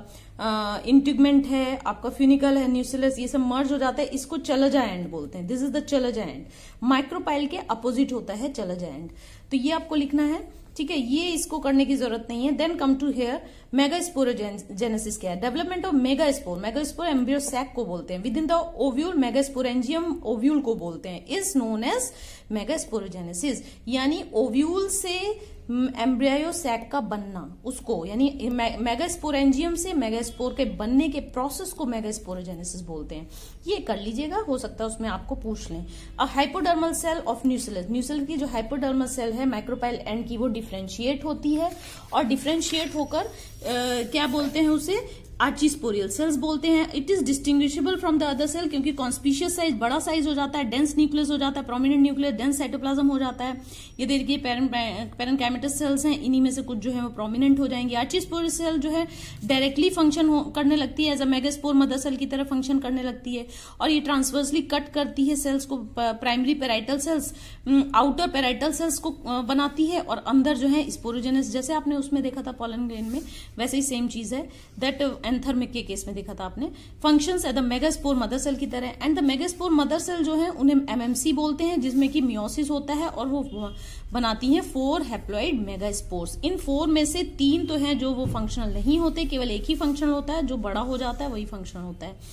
आपका इंटीग्मेंट है, आपका फ्यूनिकल है, न्यूसिलस, ये सब मर्ज हो जाता है, इसको चलजा एंड बोलते हैं। This is the chalaza end. Micropyle के अपोजिट होता है चलजा एंड। तो ये आपको लिखना है, ठीक है, ये इसको करने की जरूरत नहीं है। Then come to here, megasporogenesis क्या है, development of megaspore. Megaspore embryo sac को बोलते हैं। Within the ovule megasporangium ovule को बोलते हैं, इज नोन एज मेगास्पोरोजेनेसिस। यानी ओव्यूल से एम्ब्रियो सैक का बनना, उसको यानी मेगास्पोरेंजियम से मेगास्पोर के बनने के प्रोसेस को मेगास्पोरोजेनेसिस बोलते हैं। ये कर लीजिएगा, हो सकता है उसमें आपको पूछ लें। A hypodermal cell of nucellus, nucellus की जो हाइपोडर्मल सेल है माइक्रोपाइल एंड की, वो डिफ्रेंशिएट होती है, और डिफ्रेंशिएट होकर क्या बोलते हैं उसे, आर्चिस्पोरियल सेल्स बोलते हैं। It is distinguishable from the other cell, क्योंकि कॉन्स्पिशियस साइज, बड़ा साइज हो जाता है, डेंस न्यूक्लियस हो जाता है, प्रोमिनेंट न्यूक्लियस, डेंस साइटोप्लाज्म हो जाता है। ये देखिए पेरेन्काइमेटस सेल्स हैं, इन्हीं में से कुछ जो है वो प्रोमिनेंट हो जाएंगे। आर्चिस्पोरियल सेल जो है डायरेक्टली फंक्शन करने लगती है, as a megaspore mother cell की तरह फंक्शन करने लगती है, और ये ट्रांसवर्सली कट करती है सेल्स को। Primary parietal cells outer parietal cells को बनाती है, और अंदर जो है स्पोरोजेनेस, जैसे आपने उसमें देखा था पोलन ग्रेन में, वैसे ही सेम चीज है। दैट एंथर के केस में देखा था आपने। Functions at the megaspore mother cell की तरह। And the megaspore mother cell जो है उन्हें एमएमसी बोलते हैं, जिसमें कि मियोसिस होता है, और वो बनाती हैं 4 हैप्लॉइड मेगास्पोर्स। इन 4 में से 3 तो हैं जो वो फंक्शनल नहीं होते, केवल एक ही फंक्शनल होता है, जो बड़ा हो जाता है वही फंक्शनल होता है।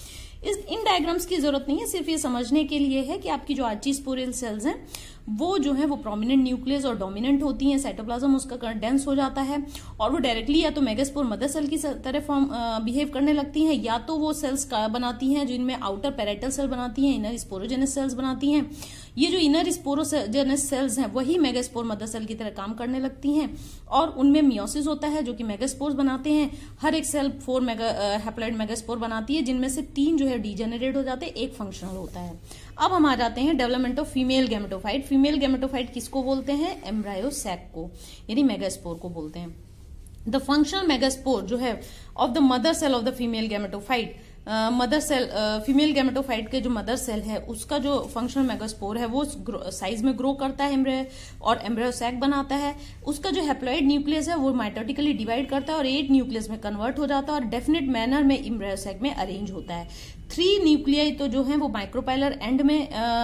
इन डायग्राम्स की जरूरत नहीं है, सिर्फ ये समझने के लिए है कि आपकी जो आर्चीस्पोरियल सेल्स हैं वो जो है वो प्रोमिनेंट न्यूक्लियस और डोमिनेंट होती हैं, साइटोप्लाज्म उसका कंडेंस हो जाता है और वो डायरेक्टली या तो मेगास्पोर मदर सेल की तरह बिहेव करने लगती हैं, या तो वो सेल्स बनाती हैं जिनमें आउटर पैरेटल सेल बनाती हैं, इनर स्पोरोजेनस सेल्स बनाती हैं। ये जो इनर स्पोरोजेनस सेल्स हैं वही मेगास्पोर मदर सेल की तरह काम करने लगती हैं और उनमें मियोसिस होता है जो कि मेगास्पोर्स बनाते हैं। हर एक सेल 4 हैप्लॉइड मेगास्पोर बनाती है, जिनमें से 3 जो है डीजेनरेट हो जाते हैं, 1 फंक्शनल होता है। अब हम आ जाते हैं development of female gametophyte. Female gametophyte किसको बोलते हैं? एम्ब्रायो सैक को, यानी मेगास्पोर को बोलते हैं। द फंक्शनल मेगास्पोर जो है of the mother cell of the female gametophyte, mother cell female gametophyte के जो मदर सेल है उसका जो फंक्शनल मेगास्पोर है वो साइज में ग्रो करता है एम्ब्रियो और एम्ब्रियो सैक बनाता है। उसका जो हैप्लॉइड न्यूक्लियस है वो माइटोटिकली डिवाइड करता है और 8 न्यूक्लियस में कन्वर्ट हो जाता है और डेफिनेट मैनर में एम्ब्रियो सैक में अरेंज होता है। 3 न्यूक्लियाई तो जो है वो माइक्रोपाइलर एंड में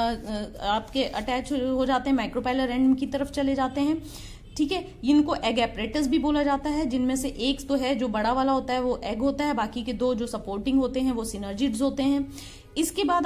आपके अटैच हो जाते हैं, माइक्रोपाइलर एंड की तरफ चले जाते हैं। ठीक है, इनको एग एपरेटस भी बोला जाता है, जिनमें से एक तो है जो बड़ा वाला होता है वो एग होता है, बाकी के 2 जो सपोर्टिंग होते हैं वो सिनर्जिड्स होते हैं। इसके बाद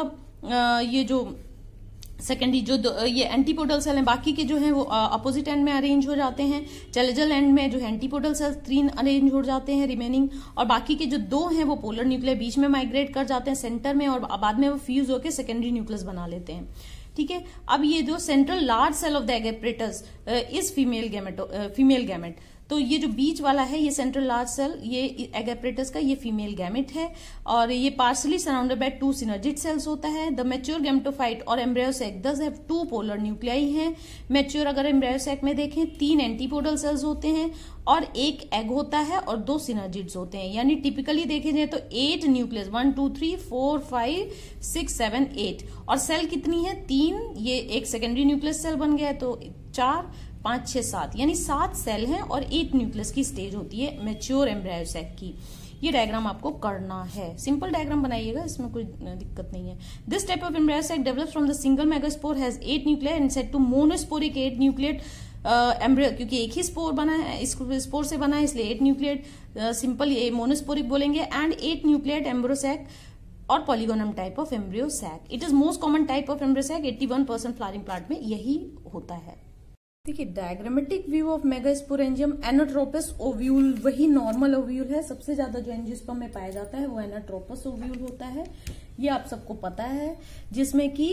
आपका ये जो सेकेंडरी जो ये एंटीपोडल सेल हैं बाकी के जो हैं वो अपोजिट एंड में अरेंज हो जाते हैं। चैलेजल एंड में जो है एंटीपोडल सेल 3 अरेंज हो जाते हैं रिमेनिंग, और बाकी के जो 2 हैं वो पोलर न्यूक्लियस बीच में माइग्रेट कर जाते हैं सेंटर में और बाद में वो फ्यूज होकर सेकेंडरी न्यूक्लियस बना लेते हैं। ठीक है, अब ये जो central large cell of the egg apparatus is female gamete, तो ये जो बीच वाला है ये सेंट्रल लार्ज सेल, ये एग एपरेटस का ये फीमेल गैमेट है और ये partially surrounded by 2 synergid cells होता है। द मैच्योर गैमेटोफाइट और embryo sac thus have 2 polar nuclei हैं। मैच्योर अगर एम्ब्रियो सैक में देखें 3 एंटीपोडल सेल्स होते हैं और 1 एग होता है और 2 सिनर्जिड्स होते हैं, यानी टिपिकली देखे जाए तो 8 न्यूक्लियस 1 2 3 4 5 6 7 8 और सेल कितनी है? 3, ये एक सेकेंडरी न्यूक्लियस सेल बन गया है तो 4 5 6 7 यानी 7 सेल हैं और 8 न्यूक्लियस की स्टेज होती है मैच्योर एम्ब्रियो सैक की। ये डायग्राम आपको करना है, सिंपल डायग्राम बनाइएगा, इसमें कोई दिक्कत नहीं है। This type of embryo sac develops from the single megaspore has 8 nuclei and said to monosporic 8 nucleate embryo, क्योंकि एक ही स्पोर बना है, इस स्पोर से बना है इसलिए 8 न्यूक्लियेट, सिंपल ये मोनोस्पोरिक बोलेंगे, एंड 8 न्यूक्लियेट एम्ब्रियो सैक और polygonum type of embryo sac. It is most common type of embryo sac, 81% flowering plant में यही होता है। देखिए diagrammatic view of megasporangium anatropous ovule, वही नॉर्मल ओव्यूल है, सबसे ज्यादा जो एंजियोस्पर्म में पाया जाता है वो एनाट्रोपस ओव्यूल होता है, ये आप सबको पता है, जिसमें कि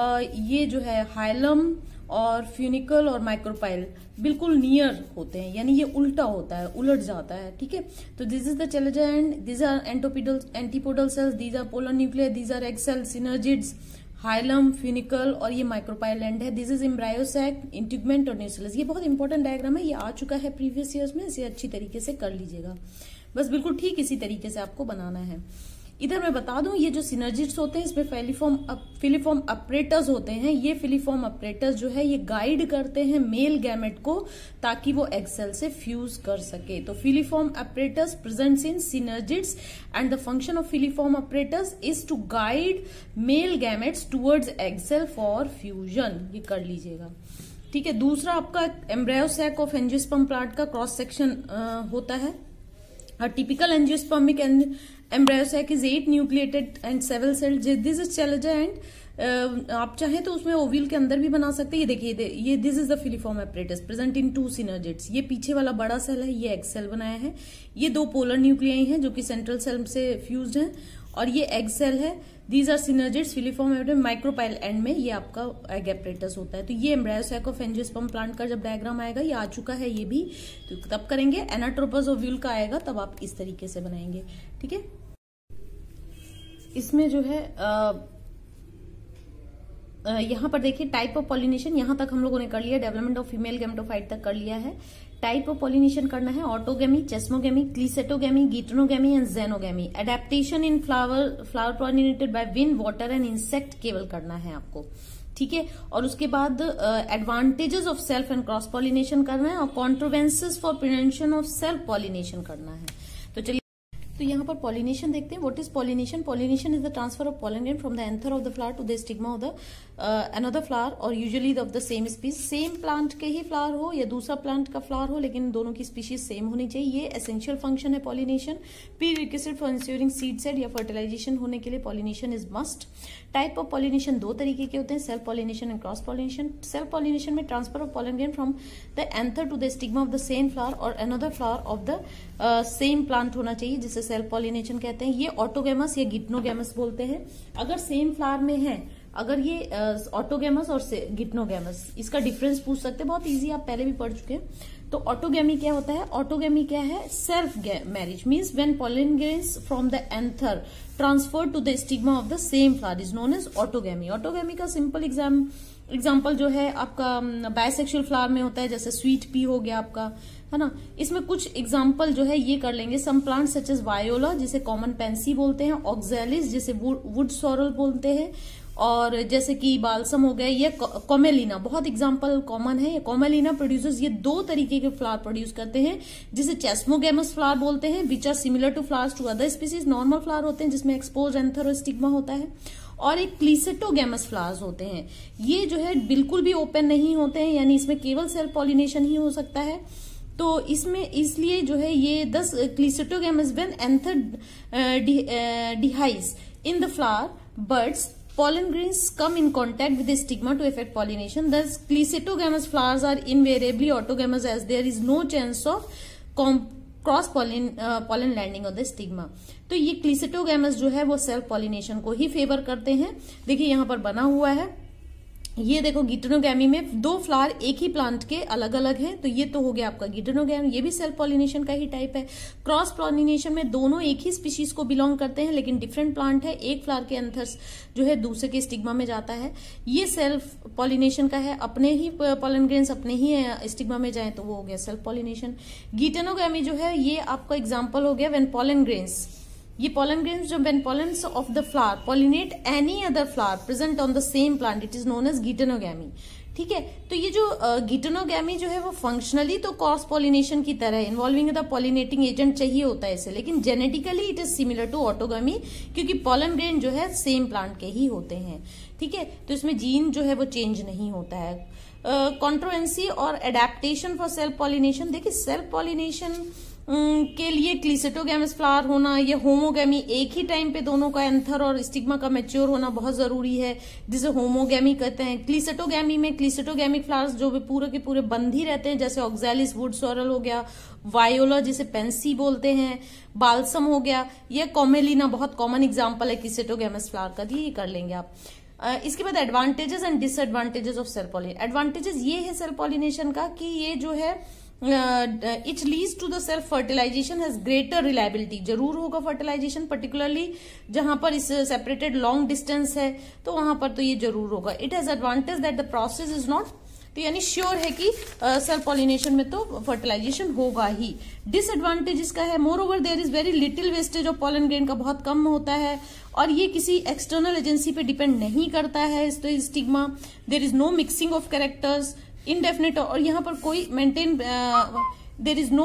ये जो है हाइलम और फ्यूनिकल और माइक्रोपाइल बिल्कुल नियर होते हैं, यानी ये उल्टा होता है, उलट जाता है। ठीक है, तो this is the chalazal end this are antipodal cells, these are polar nuclear, these are egg cell, synergids, hilum, funicle और ये माइक्रोपाइल एंड है। This is embryo sac, integument और न्यूक्लियस। ये बहुत इंपॉर्टेंट डायग्राम है, ये आ चुका है प्रीवियस ईयर्स में, इसे अच्छी तरीके से कर लीजिएगा, बस बिल्कुल ठीक इसी तरीके से आपको बनाना है। इधर मैं बता दूं ये जो सिनर्जिड्स होते हैं इसमें फिलीफॉर्म अपरेटर्स होते हैं। ये फिलीफॉर्म अपरेटर्स जो है ये गाइड करते हैं मेल गैमेट को ताकि वो एग सेल से फ्यूज कर सके। तो filiform apparatus presents in synergids and the function of filiform apparatus is to guide male gametes towards egg cell for fusion, ये कर लीजिएगा। ठीक है, दूसरा आपका embryo sac of angiosperm plant का क्रॉस सेक्शन होता है। Typical angiospermic embryo sac is 8 nucleated and 7 celled. This is chalazal end आप चाहें तो उसमें ओव्यूल के अंदर भी बना सकते हैं। ये देखिए ये this is the filiform apparatus present in 2 synergids. ये पीछे वाला बड़ा सेल है, ये एग सेल बनाया है। ये 2 पोलर न्यूक्लियाई हैं जो कि सेंट्रल सेल से फ्यूज्ड हैं और ये एग सेल है। These are synergids, filiform apparatus, micropyle end में ये आपका एग एपरेटस होता है। तो ये embryo sac of angiosperm plant का जब डायग्राम आएगा, ये आ चुका है ये भी, तो तब करेंगे। एनाट्रोपस ओव्यूल का आएगा तब आप इस तरीके से बनाएंगे। ठीक है, इसमें जो है यहां पर देखिए टाइप ऑफ पॉलिनेशन, यहां तक हम लोगों ने कर लिया, डेवलपमेंट ऑफ फीमेल गैमेटोफाइट तक कर लिया है। टाइप ऑफ पॉलिनेशन करना है autogamy, chasmogamy, cleistogamy, geitonogamy and xenogamy. Adaptation in flower pollinated by wind, water and insect केवल करना है आपको। ठीक है, और उसके बाद advantages of self and cross pollination करना है और contrivances for prevention of self pollination करना है। तो चलिए तो यहाँ पर पॉलिनेशन देखते हैं. What is pollination? Pollination is the transfer of pollen grain from the anther of the flower to the stigma of the another flower और usually of the same species. Same plant के ही flower हो या दूसरा plant का flower हो, लेकिन दोनों की स्पीशीज सेम होनी चाहिए. ये एसेंशियल फंक्शन है pollination. Prerequisite for ensuring seed set या फर्टिलाइजेशन होने के लिए pollination is must. Type of pollination दो तरीके के होते हैं, self pollination and cross pollination. Self pollination में transfer of pollen grain from the anther to the stigma of the same flower और another flower of the same plant होना चाहिए, जिसे सेल्फ पॉलिनेशन कहते हैं. ये ऑटोगैमस या गिटनोगैमस बोलते हैं. अगर सेम फ्लावर में है, अगर ये ऑटोगैमस और गिटनोगैमस, इसका डिफरेंस पूछ सकते हैं, बहुत इजी, आप पहले भी पढ़ चुके हैं. तो ऑटोगैमी क्या होता है? ऑटोगैमी क्या है? Self marriage means when pollen grains from the anther transfer to the stigma of the same flower is known as autogamy. Autogamy का सिंपल एग्जाम्पल जो है आपका बायसेक्सुअल फ्लावर में होता है, जैसे स्वीट पी हो गया आपका, है ना. इसमें कुछ एग्जाम्पल जो है ये कर लेंगे. Some plant such as viola, जिसे कॉमन पेंसी बोलते हैं, ऑक्सैलिस जिसे वुड सॉरल बोलते हैं, और जैसे कि बाल्सम हो गया, ये कोमेलिना, बहुत एग्जाम्पल कॉमन है. ये कोमेलिना प्रोड्यूसर्स ये दो तरीके के फ्लावर प्रोड्यूस करते हैं, जिसे चेस्मोगैमस फ्लावर बोलते हैं, which are similar to flowers to other species. Normal flower होते हैं जिसमें एक्सपोज एंथर और स्टिग्मा होता है. और एक क्लीसेटोगैमस फ्लावर्स होते हैं, ये जो है बिल्कुल भी ओपन नहीं होते हैं, यानी इसमें केवल सेल्फ पॉलिनेशन ही हो सकता है. तो इसमें इसलिए जो है ये 10 cleistogamous when anther dehisce in the flower buds pollen grains come in contact with the stigma to affect pollination. Thus, clisetogamous flowers are invariably autogamous as there is no chance of cross pollen landing on the stigma. तो ये क्लीसेटोगैमस जो है वो self pollination को ही favour करते हैं. देखिए यहाँ पर बना हुआ है, ये देखो गिटनोगैमी में दो फ्लावर एक ही प्लांट के अलग अलग हैं, तो ये तो हो गया आपका गिटनोगैमी, ये भी सेल्फ पॉलिनेशन का ही टाइप है. क्रॉस पॉलिनेशन में दोनों एक ही स्पीशीज को बिलोंग करते हैं, लेकिन डिफरेंट प्लांट है, एक फ्लावर के एंथर्स जो है दूसरे के स्टिग्मा में जाता है. ये सेल्फ पॉलिनेशन का है, अपने ही pollen grains अपने ही स्टिग्मा में जाए तो वो हो गया सेल्फ पॉलिनेशन. गिटनोगैमी जो है ये आपका एग्जाम्पल हो गया व्हेन pollen grains, ये pollen grains जो when pollens of the flower pollinate any other flower present on the same plant, it is known as geitonogamy. ठीक है, तो ये जो गिटनोगैमी जो है वो फंक्शनली तो क्रॉस पॉलिनेशन की तरह इन्वॉल्विंग द पॉलिनेटिंग एजेंट चाहिए होता है इसे, लेकिन genetically it is similar to autogamy, क्योंकि pollen grain जो है सेम प्लांट के ही होते हैं. ठीक है, तो इसमें जीन जो है वो चेंज नहीं होता है. कॉन्ट्रोवर्सी और एडेप्टेशन फॉर सेल्फ पॉलिनेशन. देखिए सेल्फ पॉलिनेशन के लिए क्लीसेटोगैमस फ्लावर होना, ये होमोगैमी एक ही टाइम पे दोनों का एंथर और स्टिग्मा का मैच्योर होना बहुत जरूरी है, जिसे होमोगैमी कहते हैं. क्लीसेटोगैमी में क्लीसेटोगैमिक फ्लावर्स जो पूरे के पूरे बंद ही रहते हैं, जैसे ऑक्सैलिस वुड सॉरल हो गया, वायोला जिसे पेंसी बोलते हैं, बाल्सम हो गया, या कोमेलिना बहुत कॉमन एग्जाम्पल है क्लीसेटोगैमस फ्लावर का, ये कर लेंगे आप. इसके बाद advantages and disadvantages of self pollination. Advantages ये है सेल्फ पॉलिनेशन का कि ये जो है it leads to the self fertilisation has greater reliability. जरूर होगा फर्टिलाइजेशन, पर्टिकुलरली जहां पर इस सेपरेटेड लॉन्ग डिस्टेंस है तो वहां पर तो ये जरूर होगा. It has advantage that the process is not, तो यानी श्योर है कि सेल्फ पॉलिनेशन में तो फर्टिलाइजेशन होगा ही. डिसएडवांटेज इसका है moreover there is very little wastage of pollen grain का बहुत कम होता है, और ये किसी एक्सटर्नल एजेंसी पे डिपेंड नहीं करता है. Stigma there is no mixing of characters, indefinite, और यहाँ पर कोई maintain there is no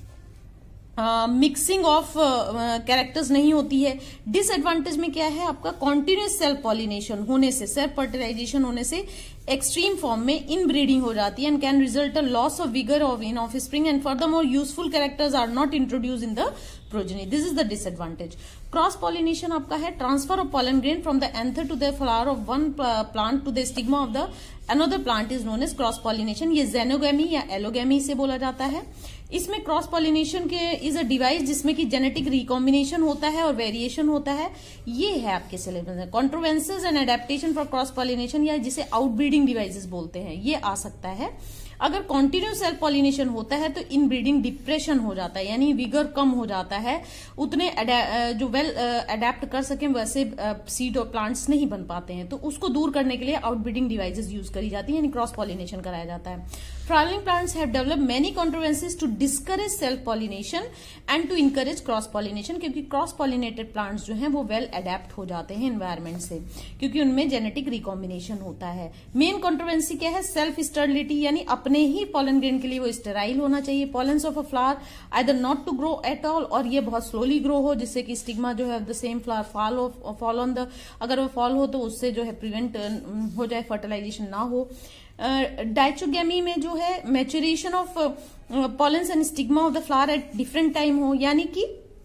mixing of characters नहीं होती है. डिसएडवांटेज में क्या है आपका कॉन्टिन्यूस सेल्फ पॉलिनेशन होने से, सेल्फ फर्टिलाइजेशन होने से एक्सट्रीम फॉर्म में इनब्रीडिंग हो जाती है and can result a loss of vigour of in offspring and furthermore useful characters are not introduce in the progeny. This is the disadvantage. Cross pollination आपका है transfer of pollen grain from the anther to the flower of one plant to the stigma of the another plant is known as cross pollination. ये xenogamy या allogamy से बोला जाता है. इसमें cross pollination के इज अ डिवाइस जिसमें कि जेनेटिक रिकॉम्बिनेशन होता है और वेरिएशन होता है. ये है आपके सिलेबस में. Contrivances and adaptation for cross pollination, या जिसे आउटब्रीडिंग डिवाइसेस बोलते हैं, ये आ सकता है. अगर कंटिन्यूस सेल्फ पॉलिनेशन होता है तो इनब्रीडिंग डिप्रेशन हो जाता है, यानी विगर कम हो जाता है, उतने जो वेल अडेप्ट कर सके वैसे सीड और प्लांट्स नहीं बन पाते हैं. तो उसको दूर करने के लिए आउटब्रीडिंग डिवाइसेस यूज करी जाती है, यानी क्रॉस पॉलिनेशन कराया जाता है. flowering plants have developed many controversies to discourage self pollination and to encourage cross pollination, क्योंकि क्रॉस पॉलिनेटेड प्लांट्स जो हैं वो वेल अडेप्ट हो जाते हैं एनवायरमेंट से, क्योंकि उनमें जेनेटिक रिकॉम्बिनेशन होता है। मेन कंट्रोवर्सी क्या है? सेल्फ स्टेरिलिटी, यानी अपने ही पॉलन ग्रेन के लिए वो स्टेराइल होना चाहिए। Pollens of a flower either not to grow at all, और ये बहुत स्लोली ग्रो हो, जिससे कि स्टिग्मा जो है the same flower fall on the, अगर वो फॉल हो तो उससे जो है प्रिवेंट हो जाए, फर्टिलाइजेशन ना हो। डाइचोगेमी में जो है maturation of pollens and stigma of the flower at different time हो, यानी कि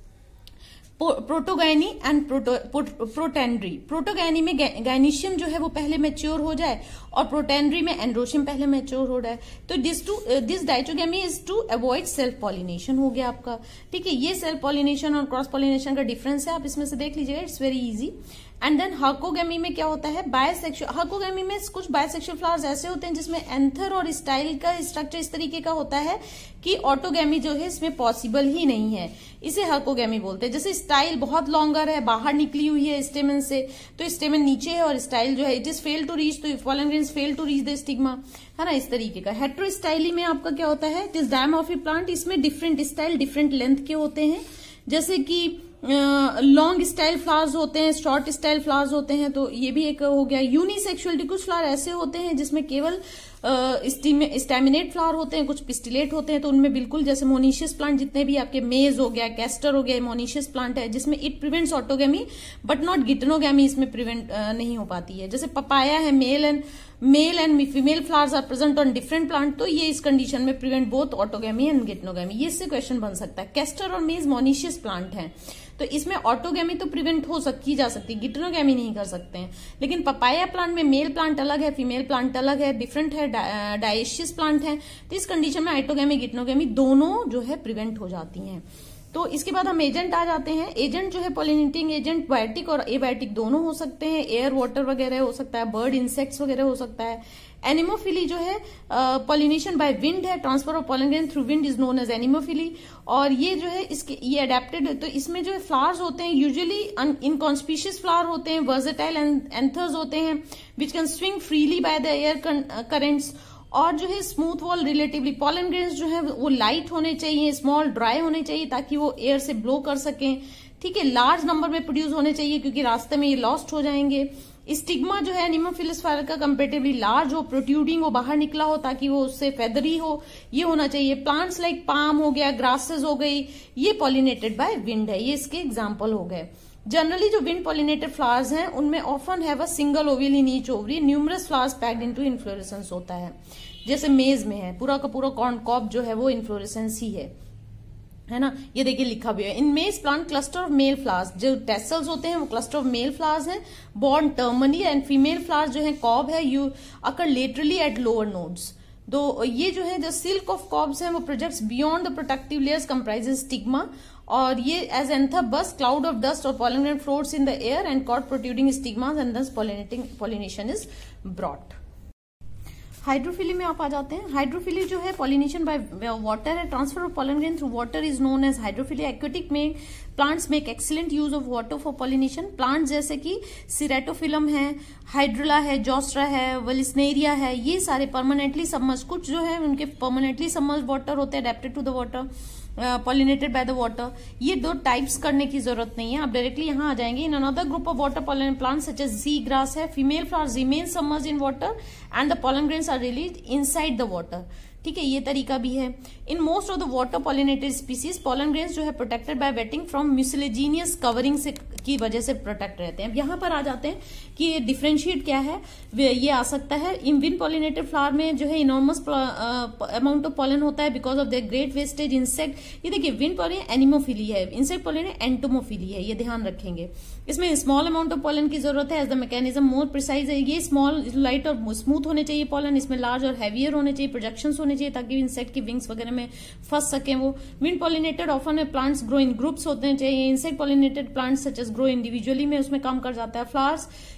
प्रोटोगैनी एंड प्रोटेंड्री। प्रोटोगैनी में गाइनीशियम जो है वो पहले मैच्योर हो जाए और प्रोटेंड्री में एंड्रोशियम पहले मैच्योर हो जाए। तो this dichogamy is to avoid self pollination हो गया आपका। ठीक है, ये सेल्फ पॉलिनेशन और क्रॉस पॉलिनेशन का डिफरेंस है, आप इसमें से देख लीजिएगा, it's very easy. And then herkogamy में क्या होता है? बायसेक्सुअल। हार्कोगेमी में कुछ बायसेक्सुअल फ्लावर्स ऐसे होते हैं जिसमें एंथर और स्टाइल का स्ट्रक्चर इस तरीके का होता है कि ऑटोगेमी जो है इसमें पॉसिबल ही नहीं है, इसे हार्कोगेमी बोलते हैं। जैसे स्टाइल बहुत लॉन्गर है, बाहर निकली हुई है स्टेमन से, तो स्टेमन नीचे है और स्टाइल जो है it is fail to reach, तो pollen grains fail to reach the stigma, है ना, इस तरीके का। हेट्रोस्टाइली में आपका क्या होता है? इट इज डायमॉर्फिक प्लांट, इसमें डिफरेंट स्टाइल डिफरेंट लेंथ के होते हैं, जैसे कि लॉन्ग स्टाइल फ्लावर्स होते हैं, शॉर्ट स्टाइल फ्लावर्स होते हैं, तो ये भी एक हो गया। यूनिसेक्सुअलिटी, कुछ फ्लावर ऐसे होते हैं जिसमें केवल स्टैमिनेट फ्लावर होते हैं, कुछ पिस्टिलेट होते हैं, तो उनमें बिल्कुल जैसे मोनिशियस प्लांट जितने भी आपके मेज हो गया, कैस्टर हो गया, मोनिशियस प्लांट है जिसमें it prevents autogamy but not geitonogamy, इसमें प्रिवेंट नहीं हो पाती है। जैसे पपाया है, male and female flowers are present on different plant, तो ये इस कंडीशन में prevent both autogamy and geitonogamy. ये इससे क्वेश्चन बन सकता है। कैस्टर और मेज मोनिशियस प्लांट है, तो इसमें ऑटोगेमी तो प्रिवेंट हो की जा सकती है, गिटनोगेमी नहीं कर सकते हैं। लेकिन पपाया प्लांट में मेल प्लांट अलग है, फीमेल प्लांट अलग है, डिफरेंट है, डायशियस प्लांट है, तो इस कंडीशन में आइटोगेमी गिटनोगेमी दोनों जो है प्रिवेंट हो जाती हैं। तो इसके बाद हम एजेंट आ जाते हैं। एजेंट जो है पॉलिनेटिंग एजेंट बायोटिक और एबायोटिक दोनों हो सकते हैं, एयर वाटर वगैरह हो सकता है, बर्ड इंसेक्ट्स वगैरह हो सकता है। एनिमोफिली जो है पॉलिनेशन बाय विंड है, transfer of pollen grain through wind is known as anemophily, और ये जो है इसके ये अडेप्टेड है। तो इसमें जो है फ्लावर्स होते हैं यूजुअली इनकॉन्स्पिशियस फ्लावर होते हैं, वर्सेटाइल एंथर्स होते हैं which can swing freely by the air currents, और जो है smooth wall relatively. Pollen grains जो है वो लाइट होने चाहिए, स्मॉल ड्राई होने चाहिए ताकि वो एयर से ब्लो कर सकें। ठीक है, लार्ज नंबर में प्रोड्यूस होने चाहिए क्योंकि रास्ते में ये लॉस्ट हो जाएंगे। स्टिग्मा जो है एनिमोफिलस फ्लावर का कंपेरेटिवली लार्ज हो, प्रोट्रूडिंग हो, बाहर निकला हो ताकि वो उससे फेदरी हो, ये होना चाहिए। प्लांट्स लाइक पाम हो गया, ग्रासेस हो गई, ये पॉलिनेटेड बाय विंड है, ये इसके एग्जाम्पल हो गए। जनरली जो विंड पॉलिनेटेड फ्लावर्स हैं उनमें often have a single ovule in each ovary, numerous flowers packed into inflorescence होता है। जैसे मेज में है, पूरा का पूरा कॉर्नकॉप जो है वो इन्फ्लोरेसेंस ही है ना, ये देखिए लिखा भी है। In maize plant cluster of male flowers, जो टेसल्स होते हैं वो क्लस्टर ऑफ मेल फ्लावर्स हैं, borne terminally, and female flowers जो है कॉब है, you occur laterally at lower nodes. तो ये जो है जो सिल्क ऑफ कॉब्स हैं वो projects beyond the protective layers comprises stigma, और ये as anther burst cloud of dust और pollen grain floats in the air and caught protruding stigmas and thus pollination is brought. Hydrophily में आप आ जाते हैं। हाइड्रोफिली जो है पॉलिनेशन बाय वाटर है, transfer of pollen grain through water is known as hydrophily. Aquatic में plants make excellent use of water for pollination. Plants जैसे कि सिरेटोफिलम है, हाइड्रोला है, जोस्ट्रा है, वलिस्नेरिया है, ये सारे परमानेंटली सबमर्ज, कुछ जो है उनके परमानेंटली सबमर्ज वाटर होते हैं, adapted to the water, pollinated by the water. ये दो टाइप्स करने की जरूरत नहीं है, आप डायरेक्टली यहाँ आ जाएंगे। In another group of water pollen plants such as sea grass है, female flowers remain submerged in water and the pollen grains are released inside the water. ठीक है, ये तरीका भी है। In most of the water pollinated species pollen grains जो है protected by wetting from mucilaginous covering से की वजह से प्रोटेक्ट रहते हैं। अब यहाँ पर आ जाते हैं कि ये डिफरेंशिएट क्या है, ये आ सकता है। इन विंड पॉलिनेटेड फ्लावर में जो है इनॉर्मस अमाउंट ऑफ पॉलन होता है because of their great wastage insect. ये देखिए विंड पॉलिन एनिमोफिली है, इंसेक्ट पॉलिन एंटोमोफिली है, ये ध्यान रखेंगे। इसमें स्मॉल अमाउंट ऑफ पॉलन की जरूरत है as the mechanism more precise है। ये स्मॉल लाइट और स्मूथ होने चाहिए पॉलन, इसमें लार्ज और हैवियर होने चाहिए, प्रोजेक्शंस होने चाहिए ताकि इंसेक्ट की विंग्स वगैरह में फंस सके वो। Wind pollinated often plants grow in groups होते चाहिए। Insect pollinated plants such as grow individually में उसमें काम कर जाता है। फ्लावर्स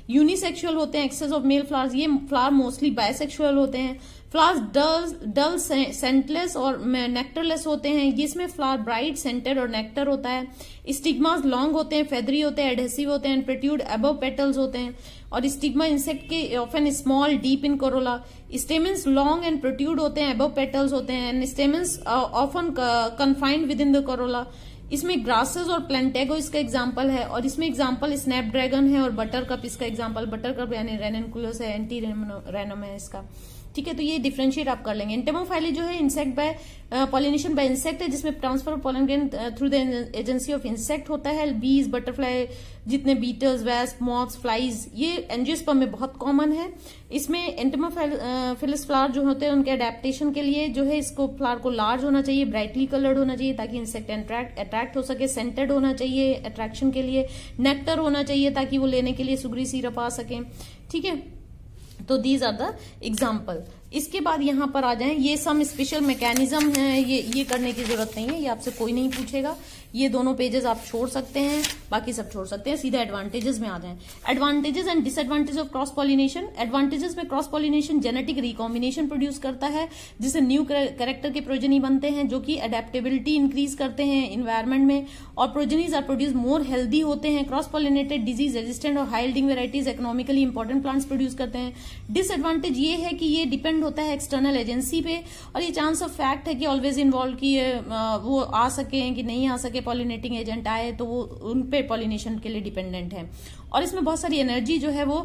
यूनिसेक्सुअल होते हैं, एक्सेस ऑफ मेल फ्लावर्स, ये फ्लावर मोस्टली बायसेक्सुअल होते हैं। फ्लावर्स डल सेंटलेस और नेक्टरलेस होते हैं, इसमें फ्लावर ब्राइट सेंटेड और नेक्टर होता है। स्टिग्मास लॉन्ग होते हैं, फेदरी होते हैं, एडहेसिव होते हैं, प्रोट्रूड अबव पेटल्स होते हैं। और स्टिग्मा इंसेक्ट के often small deep in corolla. Stamens long and protrude होते हैं, अबव पेटल्स होते हैं, and stamens often confined within the corolla. इसमें ग्रासेस और प्लेंटेगो इसका एग्जांपल है, और इसमें एग्जांपल स्नैपड्रैगन है और बटरकप इसका एग्जांपल। बटरकप यानी रेननकुलस है, एंटी रेनम है इसका, ठीक है। तो ये डिफरेंशिएट आप कर लेंगे। एंटेमोफाइली जो है insect by pollination by insect है, जिसमें transfer of pollen grain through the agency of insect होता है। बीज, बटरफ्लाई, जितने बीटल्स, वेस्प, मॉथ्स, फ्लाइज, ये एंजियोस्पर्म में बहुत कॉमन है। इसमें एंटेमोफिलस फ्लावर जो होते हैं उनके अडेप्टेशन के लिए जो है इसको फ्लावर को लार्ज होना चाहिए, ब्राइटली कलर्ड होना चाहिए ताकि इंसेक्ट अट्रैक्ट हो सके, सेंटेड होना चाहिए अट्रैक्शन के लिए, नेक्टर होना चाहिए ताकि वो लेने के लिए सुगरी सिरप आ सके, ठीक है। तो दीज आर द एग्जाम्पल। इसके बाद यहां पर आ जाएं, ये सम स्पेशल मैकेनिज्म है, ये करने की जरूरत नहीं है, ये आपसे कोई नहीं पूछेगा। ये दोनों पेजेस आप छोड़ सकते हैं, बाकी सब छोड़ सकते हैं, सीधे एडवांटेजेस में आ जाएं। Advantages and disadvantage of cross pollination. Advantages में cross pollination genetic recombination produce करता है, जिससे न्यू कैरेक्टर के प्रोजेनी बनते हैं जो कि अडेप्टेबिलिटी इंक्रीज करते हैं इन्वायरमेंट में, और progenies are produce more healthy होते हैं। क्रॉस पॉलिनेटेड डिजीज रेजिस्टेंट और high yielding varieties economically important plants produce करते हैं। डिसएडवांटेज ये है कि ये डिपेंड होता है एक्सटर्नल एजेंसी पे, और ये चांस ऑफ फैक्ट है कि ऑलवेज इन्वॉल्व की वो आ सके कि नहीं आ सके, पॉलिनेटिंग एजेंट आए तो वो उन पे पॉलिनेशन के लिए डिपेंडेंट है। और इसमें बहुत सारी एनर्जी जो है वो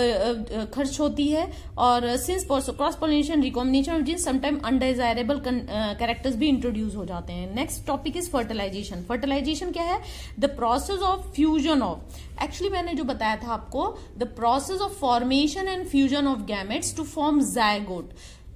खर्च होती है। और since cross pollination recombination of genes sometime undesirable characters भी इंट्रोड्यूस हो जाते हैं। Next topic is fertilisation. Fertilisation क्या है? The process of fusion of, actually मैंने जो बताया था आपको, the process of formation and fusion of gametes to form zygote.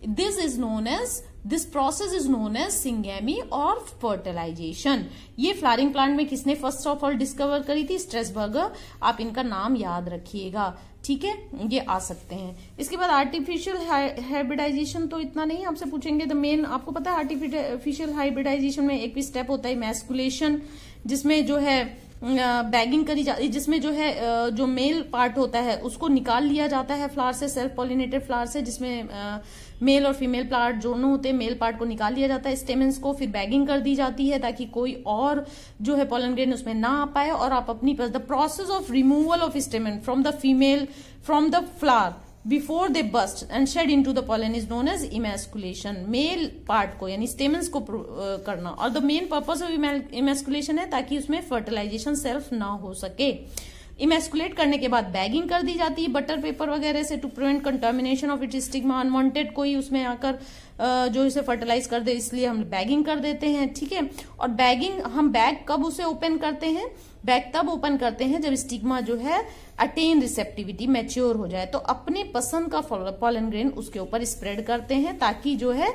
This process is known as syngamy और fertilization। ये फ्लावरिंग प्लांट में किसने फर्स्ट ऑफ ऑल डिस्कवर करी थी? स्ट्रेसबर्गर। आप इनका नाम याद रखिएगा, ठीक है, ये आ सकते हैं। इसके बाद आर्टिफिशियल हाइब्रिडाइजेशन, तो इतना नहीं आपसे पूछेंगे। द मेन, आपको पता है आर्टिफिशियल हाइब्रिडाइजेशन में एक भी स्टेप होता है मैस्कुलेशन, जिसमें जो है बैगिंग करी जाती है, जिसमें जो है जो मेल पार्ट होता है उसको निकाल लिया जाता है फ्लावर से, सेल्फ पॉलिनेटेड फ्लावर से, जिसमें मेल और फीमेल प्लांट दोनों होते हैं। मेल पार्ट को निकाल लिया जाता है, स्टेमेंस को, फिर बैगिंग कर दी जाती है ताकि कोई और जो है पॉलन ग्रेन उसमें ना आ पाए, और आप अपनी the process of removal of stamen from the female from the flower before they burst and shed into the pollen is known as emasculation. Male part को यानी स्टेमेंस को करना, और the main purpose of emasculation है ताकि उसमें fertilisation self ना हो सके। इमैस्कुलेट करने के बाद बैगिंग कर दी जाती है बटर पेपर वगैरह से, to prevent contamination of it stigma. Unwanted कोई उसमें आकर जो इसे फर्टिलाइज कर दे, इसलिए हम बैगिंग कर देते हैं, ठीक है। और बैगिंग, हम बैग कब उसे ओपन करते हैं? बैग तब ओपन करते हैं जब स्टिग्मा जो है अटेन रिसेप्टिविटी, मैच्योर हो जाए, तो अपने पसंद का पॉलन ग्रेन उसके ऊपर स्प्रेड करते हैं ताकि जो है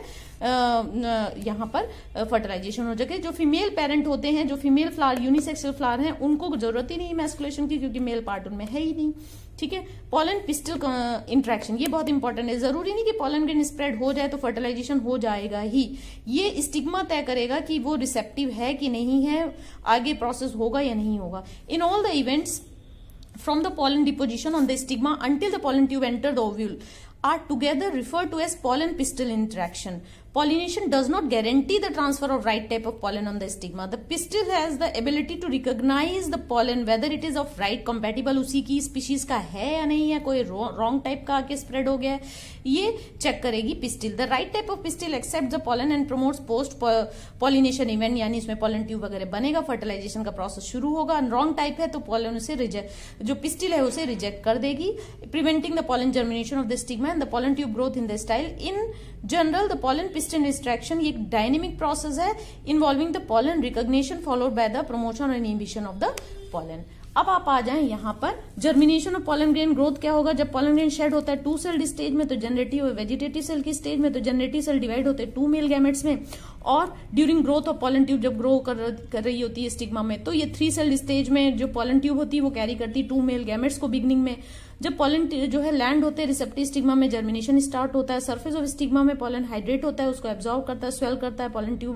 यहाँ पर फर्टिलाइजेशन हो सके। जो फीमेल पेरेंट होते हैं, जो फीमेल फ्लावर यूनिसेक्सुअल फ्लावर हैं, उनको जरूरत ही नहीं मैस्कुलेशन की, क्योंकि मेल पार्ट उनमें है ही नहीं, ठीक है। पॉलन पिस्टल इंट्रैक्शन, ये बहुत इंपॉर्टेंट है। जरूरी नहीं कि पॉलन ग्रेन स्प्रेड हो जाए तो फर्टिलाइजेशन हो जाएगा ही, ये स्टिग्मा तय करेगा कि वो रिसेप्टिव है कि नहीं है, आगे प्रोसेस होगा या नहीं होगा। In all the events from the pollen deposition on the stigma until the pollen tube enter the ovule are together referred to as pollen pistil interaction. Pollination does not guarantee the transfer of right type of pollen on the stigma. The pistil has the ability to recognize the pollen whether it is of right compatible, उसी की species का है या नहीं है, कोई wrong type का आके स्प्रेड हो गया है, ये चेक करेगी pistil. The right type of pistil accept the pollen and promotes post pollination event, यानी इसमें पॉलन ट्यूब वगैरह बनेगा, फर्टिलाइजेशन का प्रोसेस शुरू होगा। रॉन्ग टाइप है तो पॉलन उसे रिजेक्ट, जो पिस्टिल है उसे रिजेक्ट कर देगी, preventing the pollen germination of the stigma and the pollen tube growth in the style. In general the pollen pistil distraction ये एक डायनेमिक प्रोसेस है involving the pollen recognition followed by the promotion और inhibition of the pollen. अब आप आ जाएं यहाँ पर germination of pollen grain growth क्या होगा? जब पॉलन ग्रेन शेड होता है 2 सेल्ड स्टेज में, तो जनरेटिव और वेजिटेटिव सेल की स्टेज में, तो जनरेटिव सेल डिवाइड होते हैं 2 मेल गैमेट्स में, और during growth of pollen tube जब ग्रो कर रही होती है स्टिग्मा में, तो ये 3 सेल्ड स्टेज में जो पॉलन ट्यूब होती है वो कैरी करती है 2 मेल गैमेट्स को बिगनिंग में। जब पॉलन जो है लैंड होते हैं रिसेप्टिव स्टिग्मा में, जर्मिनेशन स्टार्ट होता है, सरफेस ऑफ स्टिग्मा में पॉलन हाइड्रेट होता है, उसको एब्जॉर्ब करता है, स्वेल करता है, पॉलन ट्यूब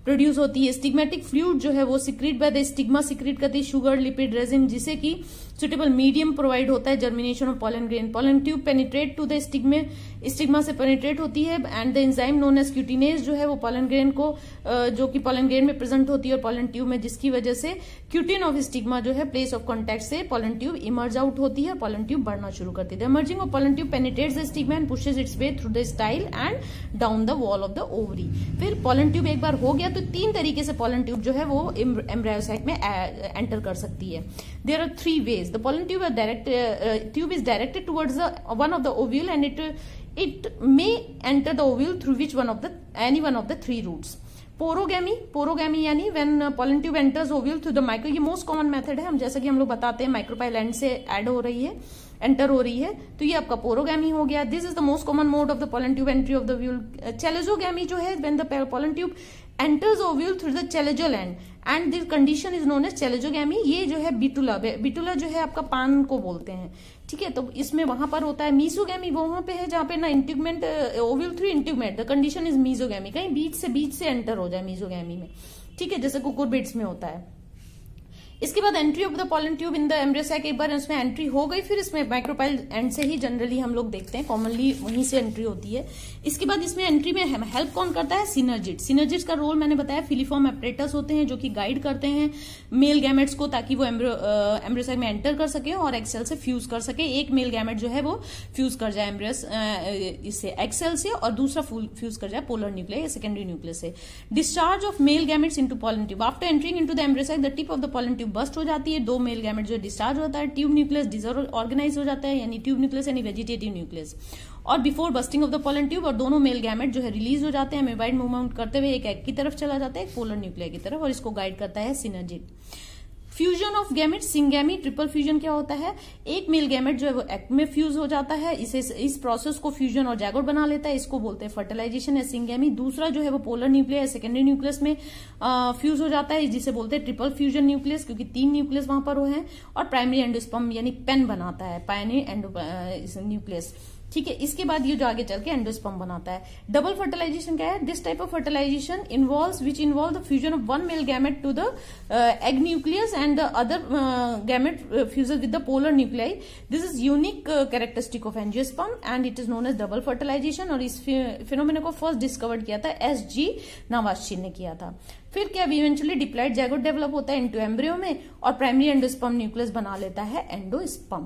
प्रोड्यूस होती है। स्टिग्मेटिक फ्लूइड जो है वो secrete by the stigma secrete करती है शुगर, लिपिड, रेजिन, जिससे कि सुटेबल मीडियम प्रोवाइड होता है germination of pollen grain. Pollen tube penetrate to the stigma से पेनिट्रेट होती है and the enzyme known as cutinase जो है वो पॉलन ग्रेन को जो कि पॉलन ग्रेन में प्रेजेंट होती है और पॉलन ट्यूब में, जिसकी वजह से क्यूटिन ऑफ स्टिग्मा जो है प्लेस ऑफ कॉन्टेक्ट से पॉलन ट्यूब इमर्ज आउट होती है, पॉलन ट्यूब बढ़ना शुरू करती है। Emerging of pollen tube penetrates the stigma and pushes its way through the style and down the wall of the ovary. फिर पॉलन ट्यूब एक बार हो गया तो 3 तरीके से पॉलन ट्यूब जो है वो एम्ब्रायोसाइट में एंटर कर सकती है। There are 3 ways. The pollen tube is directed towards one of the ovule and it may enter the ovule through any one of the 3 routes. Porogamy यानी when pollen tube enters ovule through the micro, ये most common method है, हम जैसा कि हम लोग बताते हैं माइक्रोपाइल एंड से एंटर हो रही है, तो ये आपका पोरोगैमी हो गया। This is the most common mode of the pollen tube entry of the ovule. Chalazogamy जो है when the pollen tube enters ovule through the chalazal and this condition is known as chalazogamy. ये जो है बिटुला जो है आपका पान को बोलते हैं, ठीक है, तो इसमें वहां पर होता है। मीसोगैमी वहां पे है जहां पे ना integument ovule through integument, the condition is mesogamy, कहीं बीच से एंटर हो जाए मीसोगैमी में, ठीक है, जैसे कुकुरबिड्स में होता है। इसके बाद entry of the pollen tube in the embryo sac, एक बार इसमें एंट्री हो गई फिर इसमें माइक्रोपाइल एंड से ही जनरली हम लोग देखते हैं, कॉमनली वहीं से एंट्री होती है। इसके बाद इसमें एंट्री में हेल्प कौन करता है? सिनर्जिड्स का रोल मैंने बताया, फिलीफॉर्म एपरेटस होते हैं जो कि गाइड करते हैं मेल गैमेट्स को ताकि वो एम्ब्रियोसैक में एंटर कर सके और एग सेल से फ्यूज कर सके। एक मेल गैमेट जो है वो फ्यूज कर जाए इससे एग सेल से और दूसरा फ्यूज कर जाए पोलर न्यूक्लियस या सेकेंडरी न्यूक्लियस से। Discharge of male gametes into pollen tube. After entering into the embryo sac the tip of the pollen tube burst हो जाती है, 2 मेल गैमेट जो डिस्चार्ज होता है, ट्यूब न्यूक्लियस डिसऑर्गेनाइज हो जाता है, यानी ट्यूब न्यूक्लियस यानी वेजिटेटिव न्यूक्लियस, और before bursting of the pollen tube और दोनों मेल गैमेट जो है रिलीज हो जाते हैं अमीबाइड मूवमेंट करते हुए एक एग की तरफ चला जाता है, एक पोलर न्यूक्लियर की तरफ, और इसको गाइड करता है synergid. Fusion of gamete, syngamy, triple fusion क्या होता है? एक मेल गैमेट जो है वो एग में फ्यूज हो जाता है, इस प्रोसेस को फ्यूजन और जैगोट बना लेता है, इसको बोलते हैं फर्टिलाइजेशन या सिंगैमी। दूसरा जो है वो पोलर न्यूक्लियस या सेकेंडरी न्यूक्लियस में फ्यूज हो जाता है, जिसे बोलते हैं ट्रिपल फ्यूजन न्यूक्लियस, क्योंकि 3 न्यूक्लियस वहां पर वो है, और प्राइमरी एंडोस्पर्म यानी पेन बनाता है, पायनी न्यूक्लियस, ठीक है। इसके बाद ये जो आगे चल के एंडोस्पर्म बनाता है। डबल फर्टिलाइजेशन क्या है? This type of fertilization which involve the fusion of 1 male gamete to the egg nucleus and the other gamete fuses with the polar nuclei. This is unique characteristic of angiosperm and it is known as double fertilization, और इस phenomena को first discovered किया था SG नावास्ची ने किया था। फिर क्या इवेंचुअली डिप्लॉइड जैगोट डेवलप होता है इनटू एम्ब्रियो में और प्राइमरी एंडोस्पर्म न्यूक्लियस बना लेता है endosperm.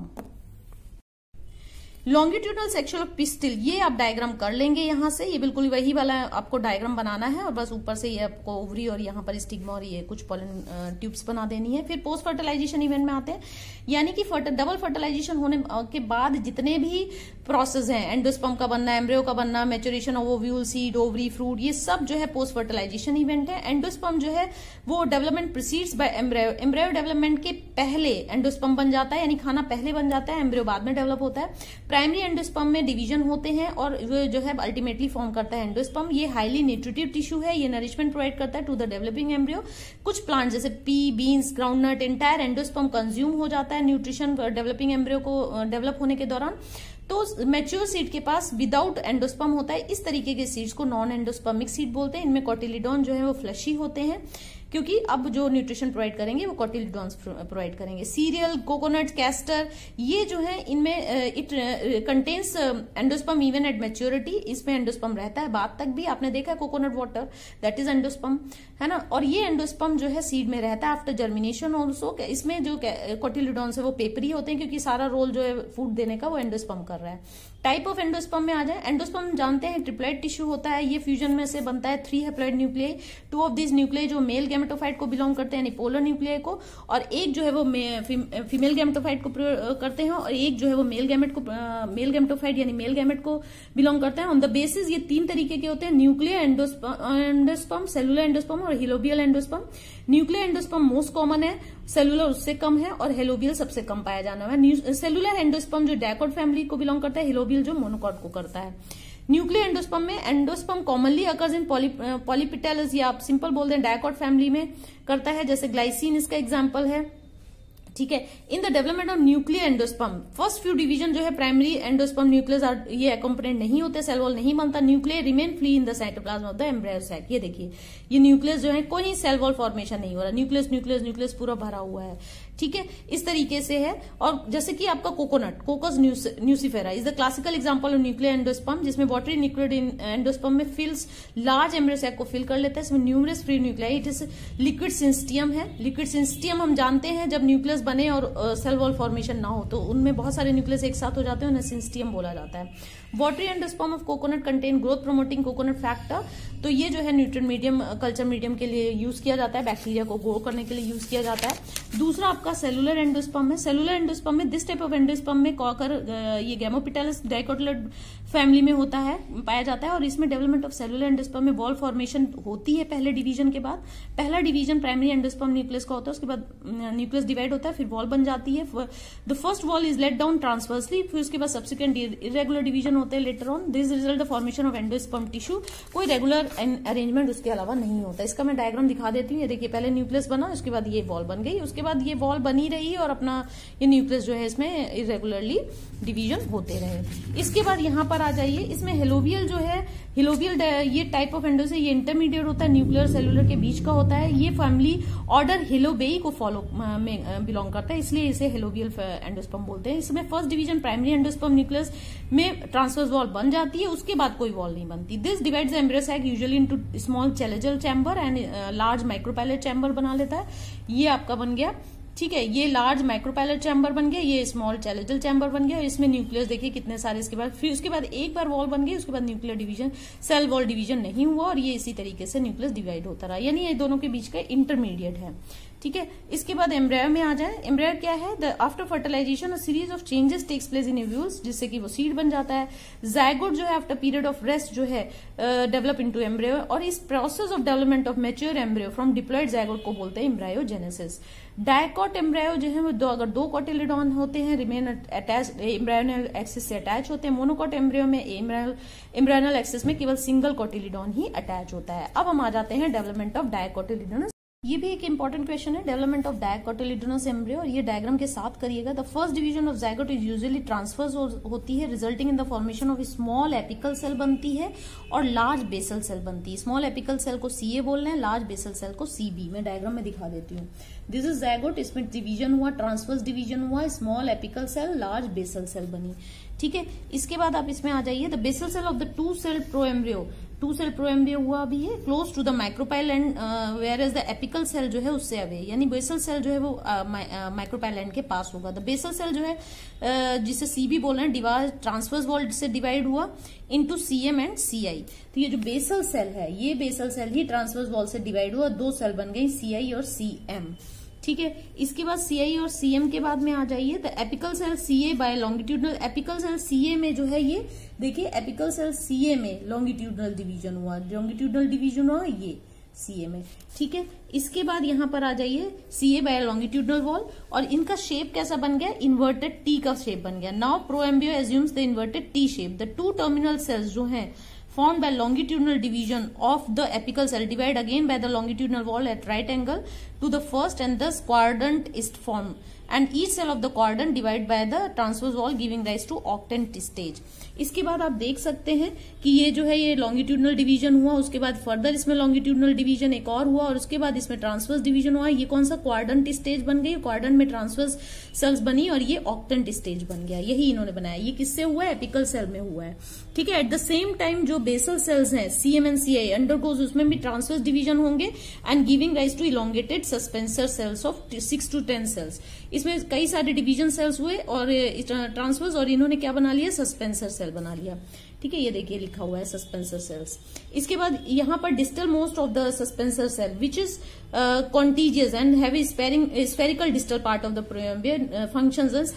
Longitudinal section of pistil, ये आप डायग्राम कर लेंगे यहाँ से, ये बिल्कुल वही वाला आपको डायग्राम बनाना है और बस ऊपर से ये आपको ओवरी और यहाँ पर स्टिग्मा और ये कुछ पॉलन ट्यूब्स बना देनी है। फिर पोस्ट फर्टिलाइजेशन इवेंट में आते हैं, यानी कि डबल फर्टिलाइजेशन होने के बाद जितने भी प्रोसेस हैं, एंडोस्पर्म का बनना, एम्ब्रियो का बनना, maturation of ovule, seed, ovary, fruit, ये सब जो है पोस्ट फर्टिलाइजेशन इवेंट है। एंडोस्पर्म जो है वो development precedes by embryo, embryo development के पहले एंडोस्पर्म बन जाता है, यानी खाना पहले बन जाता है, एम्ब्रियो बाद में डेवलप होता है। प्राइमरी एंडोस्पर्म में डिवीजन होते हैं और जो है अल्टीमेटली फॉर्म करता है एंडोस्पर्म। ये हाईली न्यूट्रिटिव टिश्यू है, ये नरिशमेंट प्रोवाइड करता है टू द डेवलपिंग एम्ब्रियो। कुछ प्लांट जैसे pea, beans, groundnut, entire endosperm consume हो जाता है न्यूट्रिशन डेवलपिंग एम्ब्रियो को डेवलप होने के दौरान। तो मैच्योर सीड के पास विदाउट एंडोस्पर्म होता है। इस तरीके के सीड्स को नॉन एंडोस्पर्मिक सीड बोलते हैं। इनमें कोटिलिडॉन जो है वो फ्लैशी होते हैं, क्योंकि अब जो न्यूट्रिशन प्रोवाइड करेंगे वो कोटिलिडॉन्स प्रोवाइड करेंगे। सीरियल, कोकोनट, कैस्टर, ये जो है इनमें it contains endosperm even at maturity. इसमें एंडोस्पर्म रहता है बाद तक भी, आपने देखा है coconut water, that is endosperm, है ना। और ये एंडोस्पर्म जो है सीड में रहता है आफ्टर जर्मिनेशन ऑल्सो। इसमें जो कोटिलिडॉन्स है वो पेपरी होते हैं, क्योंकि सारा रोल जो है फूड देने का वो एंडोस्पर्म कर रहा है। टाइप ऑफ एंडोस्पर्म में आ जाए, एंडोस्पर्म जानते हैं ट्रिप्लॉइड टिश्यू होता है, ये फ्यूजन में से बनता है 3 haploid nuclei. 2 of this nuclei जो मेल गैमेटोफाइट को बिलोंग करते हैं, यानी पोलर न्यूक्लियाई को, और एक जो है वो फीमेल गैमेटोफाइट को करते हैं, और एक जो है वो मेल गैमेटोफाइट यानी मेल गैमेट को बिलोंग करते हैं। ऑन द बेसिस ये 3 तरीके के होते हैं, न्यूक्लियर एंडोस्पर्म, सेलुलर एंडोस्पर्म और helobial endosperm. Nuclear endosperm most common है, सेलुलर उससे कम है, और हेलोबियल सबसे कम पाया जाना है। सेलुलर एंडोस्पर्म जो डायकॉट फैमिली को बिलोंग करता है, हेलोबियल जो मोनोकॉट को करता है। न्यूक्लियर एंडोस्पर्म में endosperm commonly occurs in polypetals, या आप सिंपल बोल दें डायकॉट फैमिली में करता है, जैसे ग्लाइसिन इसका एग्जाम्पल है, ठीक है। In the development of nuclear endosperm, first few division जो है प्राइमरी एंडोस्पर्म न्यूक्लियस ये अकोम्पोनेंट नहीं होते, सेल वॉल नहीं बनता, nuclear remain free in the cytoplasm of the embryo sac. ये देखिए ये न्यूक्लियस जो है कोई सेल वॉल फॉर्मेशन नहीं हो रहा, न्यूक्लियस न्यूक्लियस न्यूक्लियस पूरा भरा हुआ है, ठीक है, इस तरीके से है। और जैसे कि आपका coconut, cocos nucifera is the classical example of nuclear endosperm, जिसमें वाटरी न्यूक्लियर एंडोस्पर्म में फिल्स लार्ज एम्ब्रायो सैक को फिल कर लेता है, इसमें numerous free nuclei, it is liquid syncytium है। लिक्विड सिंस्टियम हम जानते हैं जब न्यूक्लियस बने और सेल वॉल फॉर्मेशन ना हो तो उनमें बहुत सारे न्यूक्लियस एक साथ हो जाते हैं, उन्हें सिंस्टियम बोला जाता है। Watery endosperm of coconut contain growth promoting coconut factor, तो ये जो है न्यूट्रिएंट मीडियम, कल्चर मीडियम के लिए यूज किया जाता है, बैक्टीरिया को ग्रो करने के लिए यूज किया जाता है। दूसरा आपका सेलुलर एंडोस्पर्म है। सेलुलर एंडोस्पर्म में दिस टाइप ऑफ एंडोस्पर्म में कॉकर ये गैमोपिटेलस डाइकोटिलेड फैमिली में होता है, पाया जाता है, और इसमें डेवलपमेंट ऑफ सेलुलर एंडोस्पर्म में वॉल फॉर्मेशन होती है पहले डिवीजन के बाद। पहला डिवीजन प्राइमरी एंडोस्पर्म न्यूक्लियस का होता है, उसके बाद न्यूक्लियस डिवाइड होता है, फिर वॉल बन जाती है। The first wall is laid down transversely, फिर उसके बाद सब्सिक्वेंट इरेगुलर डिवीजन होते हैं later on. This result the formation of endosperm tissue, कोई रेगुलर अरेंजमेंट उसके अलावा नहीं होता। इसका मैं डायग्राम दिखा देती हूँ। ये देखिए पहले न्यूक्लियस बना, उसके बाद ये वॉल बन गई, उसके बाद ये वॉल बनी रही और अपना ये न्यूक्लियस जो है इसमें इरेगुलरली डिवीजन होते रहे। इसके बाद यहाँ पर आ जाइए, इसमें हेलोवियल जो है, हेलोवियल ये टाइप ऑफ एंडोस है, ये इंटरमीडिएट होता है, न्यूक्लियर सेलुलर के बीच का होता है। ये फैमिली ऑर्डर हेलोबेई को फॉलो में बिलोंग करता है, इसलिए इसे हेलोवियल एंडोस्पर्म बोलते हैं। इसमें first division primary endosperm nucleus में ट्रांसवर्स वॉल बन जाती है, उसके बाद कोई वॉल नहीं बनती। This divides the embryo sac usually into small chalazal chamber and large micropylar chamber बना लेता है। ये आपका बन गया, ठीक है, ये लार्ज माइक्रोपैलेट चैम्बर बन गया, ये स्मॉल चैलेजल चैम्बर बन गया, इसमें न्यूक्लियस देखिए कितने सारे, इसके बाद फिर उसके बाद एक बार वॉल बन गई, उसके बाद nuclear division, cell wall division नहीं हुआ और ये इसी तरीके से न्यूक्लियस डिवाइड होता रहा, यानी ये दोनों के बीच का इंटरमीडिएट है, ठीक है। इसके बाद एम्ब्रायो में आ जाए। एम्ब्रायो क्या है? The after fertilization a series of changes takes place in ovules, जिससे कि वो सीड बन जाता है। जायगोट जो है आफ्टर पीरियड ऑफ रेस्ट जो है डेवलप इनटू एम्ब्रायो, और इस process of development of mature embryo from diploid zygote को बोलते हैं एम्ब्रायोजेनेसिस। डायकॉट एम्ब्रायो जो है वो अगर दो कोटिलिडॉन होते हैं रिमेन अटैच, एम्ब्रायोनल एक्सिस से अटैच होते हैं। मोनोकॉट एम्ब्रायो में एम्ब्रायोनल एक्सिस में केवल सिंगल कोटिलिडॉन ही अटैच होता है। अब हम आ जाते हैं डेवलपमेंट ऑफ डायकोटिलिडोनस। ये भी एक इंपॉर्टेंट क्वेश्चन है, डेवलपमेंट ऑफ डायकोटिलिडोनस एम्ब्रियो, और ये डायग्राम के साथ करिएगा। The first division of zygote is usually transverse होती है, resulting in the formation of small apical cell बनती है और लार्ज बेसल सेल बनती है। स्मॉल एपिकल सेल को सीए बोल रहे हैं, लार्ज बेसल सेल को सीबी। मैं डायग्राम में दिखा देती हूँ। दिस इज जायगोट, इसमें डिवीजन हुआ, ट्रांसफर्स डिवीजन हुआ, small apical cell, large basal cell बनी, ठीक है। इसके बाद आप इसमें आ जाइए। The basal cell of the two cell proembryo, two cell proembryo हुआ अभी है, close to the micropyle end whereas the apical cell जो है उससे अवे, यानी बेसल सेल जो है वो माइक्रोपाइल एंड के पास होगा। द बेसल सेल जो है जिसे सीबी बोल रहे हैं, डिवाइड ट्रांसफर्स वॉल से डिवाइड हुआ इनटू सीएम एंड सीआई। तो ये जो बेसल सेल है, ये बेसल सेल ही ट्रांसफर्स वॉल से डिवाइड हुआ, दो सेल बन गई सीआई और सीएम, ठीक है। इसके बाद सीआई और सीएम के बाद में आ जाइए। The apical cell CA by longitudinal, apical cell CA में जो है ये देखिए, एपिकल सेल सीए में लॉन्गिट्यूडनल डिवीजन हुआ, लॉन्गिट्यूडनल डिवीजन हुआ ये सीए में, ठीक है। इसके बाद यहां पर आ जाइए, सीए बाय लॉन्गिट्यूडनल वॉल, और इनका शेप कैसा बन गया? इन्वर्टेड टी का शेप बन गया। Now proembryo assumes the inverted T shape. The two terminal cells जो है formed by longitudinal division of the apical cell divide again by the longitudinal wall at right angle to the first, and thus quadrant is formed, and each cell of the quadrant divide by the transverse wall giving rise to octant stage. इसके बाद आप देख सकते हैं कि ये जो है ये लॉन्गिट्यूडनल डिवीजन हुआ, उसके बाद फर्दर इसमें लॉन्गिट्यूडनल डिवीजन एक और हुआ, और उसके बाद इसमें ट्रांसवर्स डिवीजन हुआ। ये कौन सा? क्वाड्रेंट स्टेज बन गई, क्वाड्रेंट में ट्रांसवर्स सेल्स बनी और ये ऑक्टेंट स्टेज बन गया। यही इन्होंने बनाया। ये किससे हुआ है? एपिकल सेल में हुआ है, ठीक है। एट द सेम टाइम जो बेसल सेल्स हैं सीएम एंड सीआई अंडरगोज, उसमें भी ट्रांसवर्स डिवीजन होंगे and giving rise to elongated suspensor cells of 6 to 10 cells. इसमें कई सारे डिवीजन सेल्स हुए और ट्रांसवर्स, और इन्होंने क्या बना लिया? सस्पेंसर सेल बना लिया, ठीक है। ये देखिए लिखा हुआ है सस्पेंसर सेल्स। इसके बाद यहाँ पर distal most of the suspensor cell which is contiguous and have spherical distal part of the proembryo functions as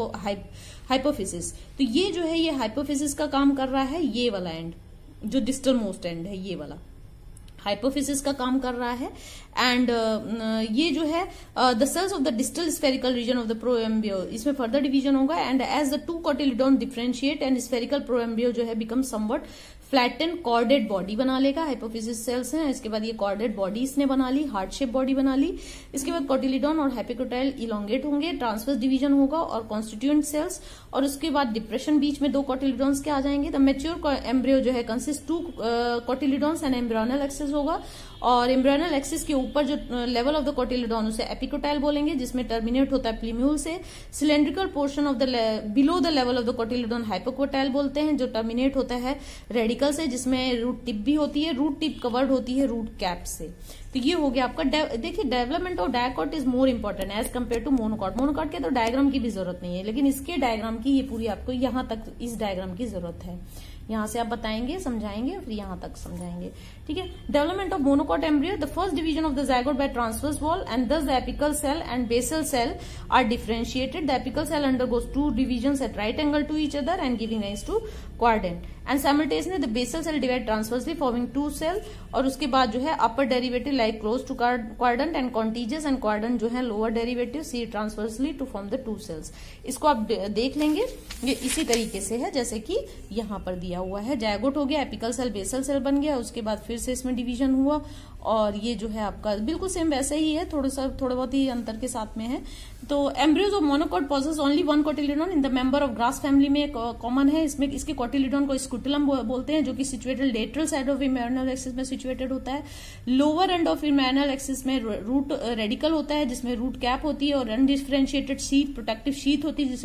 hypophysis. तो ये जो है ये हाइपोफिसिस का काम कर रहा है, ये वाला एंड जो डिस्टल मोस्ट एंड है ये वाला हाइपोफिसिस का काम कर रहा है। एंड ये जो है the cells of the distal spherical region of the proembryo, इसमें फर्दर डिवीजन होगा। And as the two cotyledon differentiate and spherical proembryo जो है become somewhat flatten cordate body बना लेगा, हाइपोफिसिस सेल्स हैं, इसके बाद ये कॉर्डेड बॉडी इसने बना ली, हार्ट शेप बॉडी बना ली। इसके बाद कोटिलिडॉन और हैप्टिकोटाइल इलोंगेट होंगे, ट्रांसवर्स डिवीजन होगा और कॉन्स्टिट्यूएंट सेल्स, और उसके बाद डिप्रेशन बीच में 2 कोटिलिडॉन्स के आ जाएंगे। द मैच्योर एम्ब्रियो जो है consist 2 cotyledons and embryonal axis होगा, और एम्ब्रियोनल एक्सिस के ऊपर जो लेवल ऑफ द कोटिलिडॉन उसे एपिकोटाइल बोलेंगे, जिसमें टर्मिनेट होता है प्लीम्यूल से। Cylindrical portion of the below the level of the cotyledon hypocotyl बोलते हैं, जो टर्मिनेट होता है रेडिकल से, जिसमें रूट टिप भी होती है, रूट टिप कवर्ड होती है रूट कैप से। तो ये हो गया आपका। देखिए development of dicot is more important as compare to monocot. Monocot के तो डायग्राम की भी जरूरत नहीं है, लेकिन इसके डायग्राम की ये पूरी आपको यहां तक इस डायग्राम की जरूरत है। यहां से आप बताएंगे, समझाएंगे, फिर यहां तक समझाएंगे, ठीक है। Development of monocot embryo, the first division of the zygote by transverse wall and thus the apical cell and basal cell are differentiated. The apical cell undergoes 2 divisions at right angle to each other and giving rise to quadrant. And simultaneously the basal cell divide transversely forming 2 cell, और उसके बाद जो है upper derivative lie close to quadrant and contiguous and quadrant जो है lower derivative see transversely to form the 2 cells. इसको आप देख लेंगे, ये इसी तरीके से है जैसे कि यहाँ पर दिया हुआ है। जायगोट हो गया, एपिकल सेल बेसल सेल बन गया, उसके बाद फिर से इसमें डिवीजन हुआ, और ये जो है आपका बिल्कुल सेम वैसे ही है, थोड़ा बहुत ही अंतर के साथ में है। तो embryos of monocot possess only 1 cotyledon in the member of grass family में कॉमन है। इसमें इसके कोटिलिडॉन को स्कूटुलम बोलते हैं, जो कि situated lateral side of embryonal axis में सिचुएटेड होता है। Lower end of embryonal axis में रूट रेडिकल होता है, जिसमें रूट कैप होती है, और अनडिफरेंशिएटेड शीथ, प्रोटेक्टिव शीथ होती है, जिसे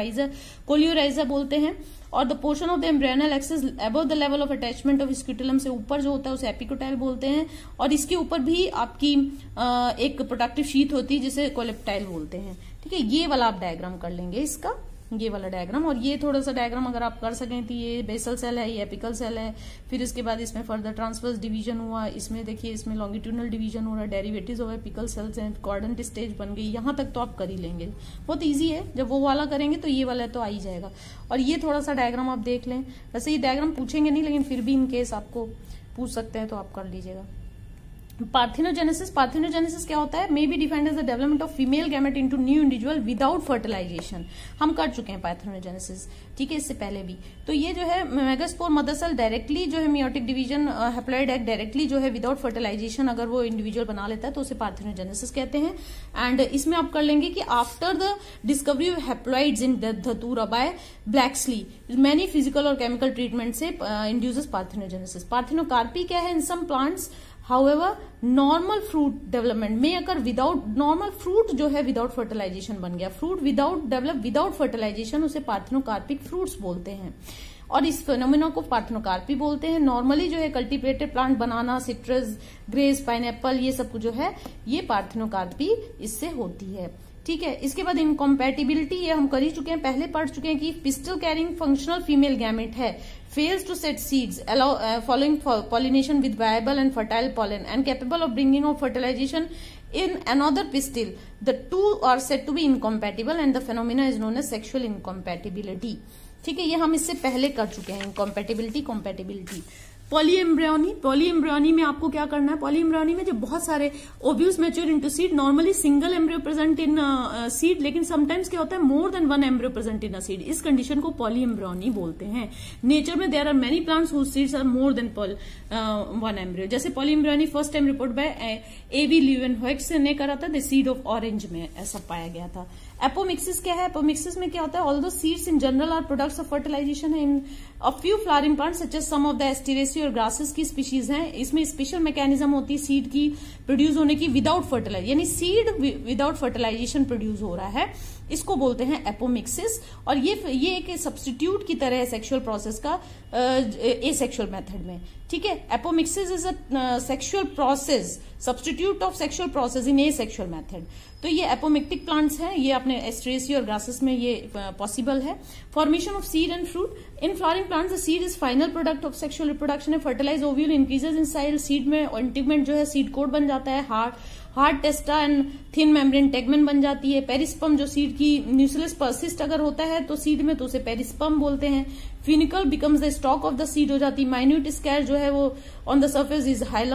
कोलियोराइजर बोलते हैं। और the portion of the embryonal axis above the level of attachment of scutellum से ऊपर जो होता है उसे एपिकोटाइल बोलते हैं, और इसके ऊपर भी आपकी एक प्रोटेक्टिव शीथ होती है जिसे कोलेप्टाइल बोलते हैं, ठीक है। ये वाला आप डायग्राम कर लेंगे इसका, ये वाला डायग्राम, और ये थोड़ा सा डायग्राम अगर आप कर सकें तो ये बेसल सेल है, ये एपिकल सेल है, फिर इसके बाद इसमें फर्दर ट्रांसवर्स डिवीजन हुआ, इसमें देखिए इसमें लॉन्गिट्यूडनल डिवीजन हो रहा है, डेरिवेटिव्स ऑफ एपिकल सेल्स हैं, क्वाड्रेंट स्टेज बन गई। यहाँ तक तो आप कर ही लेंगे, बहुत ईजी है। जब वो वाला करेंगे तो ये वाला तो आ ही जाएगा। और ये थोड़ा सा डायग्राम आप देख लें, वैसे ये डायग्राम पूछेंगे नहीं, लेकिन फिर भी इन केस आपको पूछ सकते हैं तो आप कर लीजिएगा। पार्थिनोजेनेसिस, पार्थिनोजेनेसिस क्या होता है? May be defined as the development of female gamete into new individual without fertilization. हम कर चुके हैं पार्थिनोजेनेसिस, ठीक है, इससे पहले भी। तो ये जो है मेगास्पोर मदर सेल डायरेक्टली जो है meiotic division haploid egg directly जो है विदाउट फर्टिलाइजेशन अगर वो इंडिविजुअल बना लेता है तो उसे पार्थिनोजेनेसिस कहते हैं। एंड इसमें आप कर लेंगे कि after the discovery of haploids in Datura by Blakeslee many physical और केमिकल ट्रीटमेंट से इंड्यूसेस पार्थिनोजेनेसिस। पार्थिनोकार्पी क्या है? In some plants However, normal fruit development में अगर विदाउट नॉर्मल फ्रूट जो है विदाउट फर्टिलाइजेशन बन गया, fruit without develop without fertilization, उसे पार्थिनोकार्पिक फ्रूट्स बोलते हैं, और इस फेनोमेना को पार्थिनोकार्पी बोलते हैं। नॉर्मली जो है cultivated plant, banana, citrus, grapes, pineapple, ये सब जो है ये पार्थिनोकार्पी इससे होती है, ठीक है। इसके बाद इनकॉम्पैटिबिलिटी, ये हम कर ही चुके हैं, पहले पढ़ चुके हैं कि pistil carrying functional female gamete है, fails to set seeds, following pollination with viable and fertile pollen and capable of bringing out fertilization in another pistil. The two are said to be incompatible and the phenomena is known as sexual incompatibility. ठीक है, ये हम इससे पहले कर चुके हैं, इनकॉम्पैटिबिलिटी, compatibility. Polyembryony, polyembryony में आपको क्या करना है? पॉलीएम्ब्रियोनी में जो बहुत सारे ovules mature into seed, normally single embryo present in seed, लेकिन समटाइम्स क्या होता है more than one embryo present in a seed, इस कंडीशन को पॉलीएम्ब्रियोनी बोलते हैं। नेचर में there are many plants whose seeds are more than one embryo, जैसे polyembryony first time report by A V Leeuwenhoek's ने करा था, द सीड ऑफ ऑरेंज में ऐसा पाया गया था। एपोमिक्सिस क्या है? एपोमिक्सिस में क्या होता है? Although seeds in general are products of fertilization in a few flowering plants such as some of the Asteraceae और ग्रासेस की स्पीशीज हैं, इसमें स्पेशल मैकेनिज्म होती है सीड की प्रोड्यूस होने की विदाउट फर्टिलाइजेशन, यानी सीड विदाउट फर्टिलाइजेशन प्रोड्यूस हो रहा है, इसको बोलते हैं एपोमिक्सिस। और ये एक सब्स्टिट्यूट की तरह है सेक्सुअल प्रोसेस का एसेक्सुअल मेथड में, ठीक है। Apomixis is a sexual process, substitute of sexual process in asexual method. तो ये एपोमिक्टिक प्लांट्स हैं, ये अपने एस्ट्रेसी और ग्रासेस में ये पॉसिबल है। Formation of seed and fruit in flowering plants, the seed is final product of sexual reproduction. Fertilize ovule increases in size, seed में इंटीग्मेंट जो है सीड कोट बन जाता है, hard testa and thin membrane tegmen बन जाती है। Perisperm जो सीड की न्यूक्लियस परसिस्ट अगर होता है तो सीड में, तो उसे पेरिस्पर्म बोलते हैं। Funicle becomes the stalk of the seed हो जाती है। माइन्यूट स्केल जो है वो on the surface is hilum,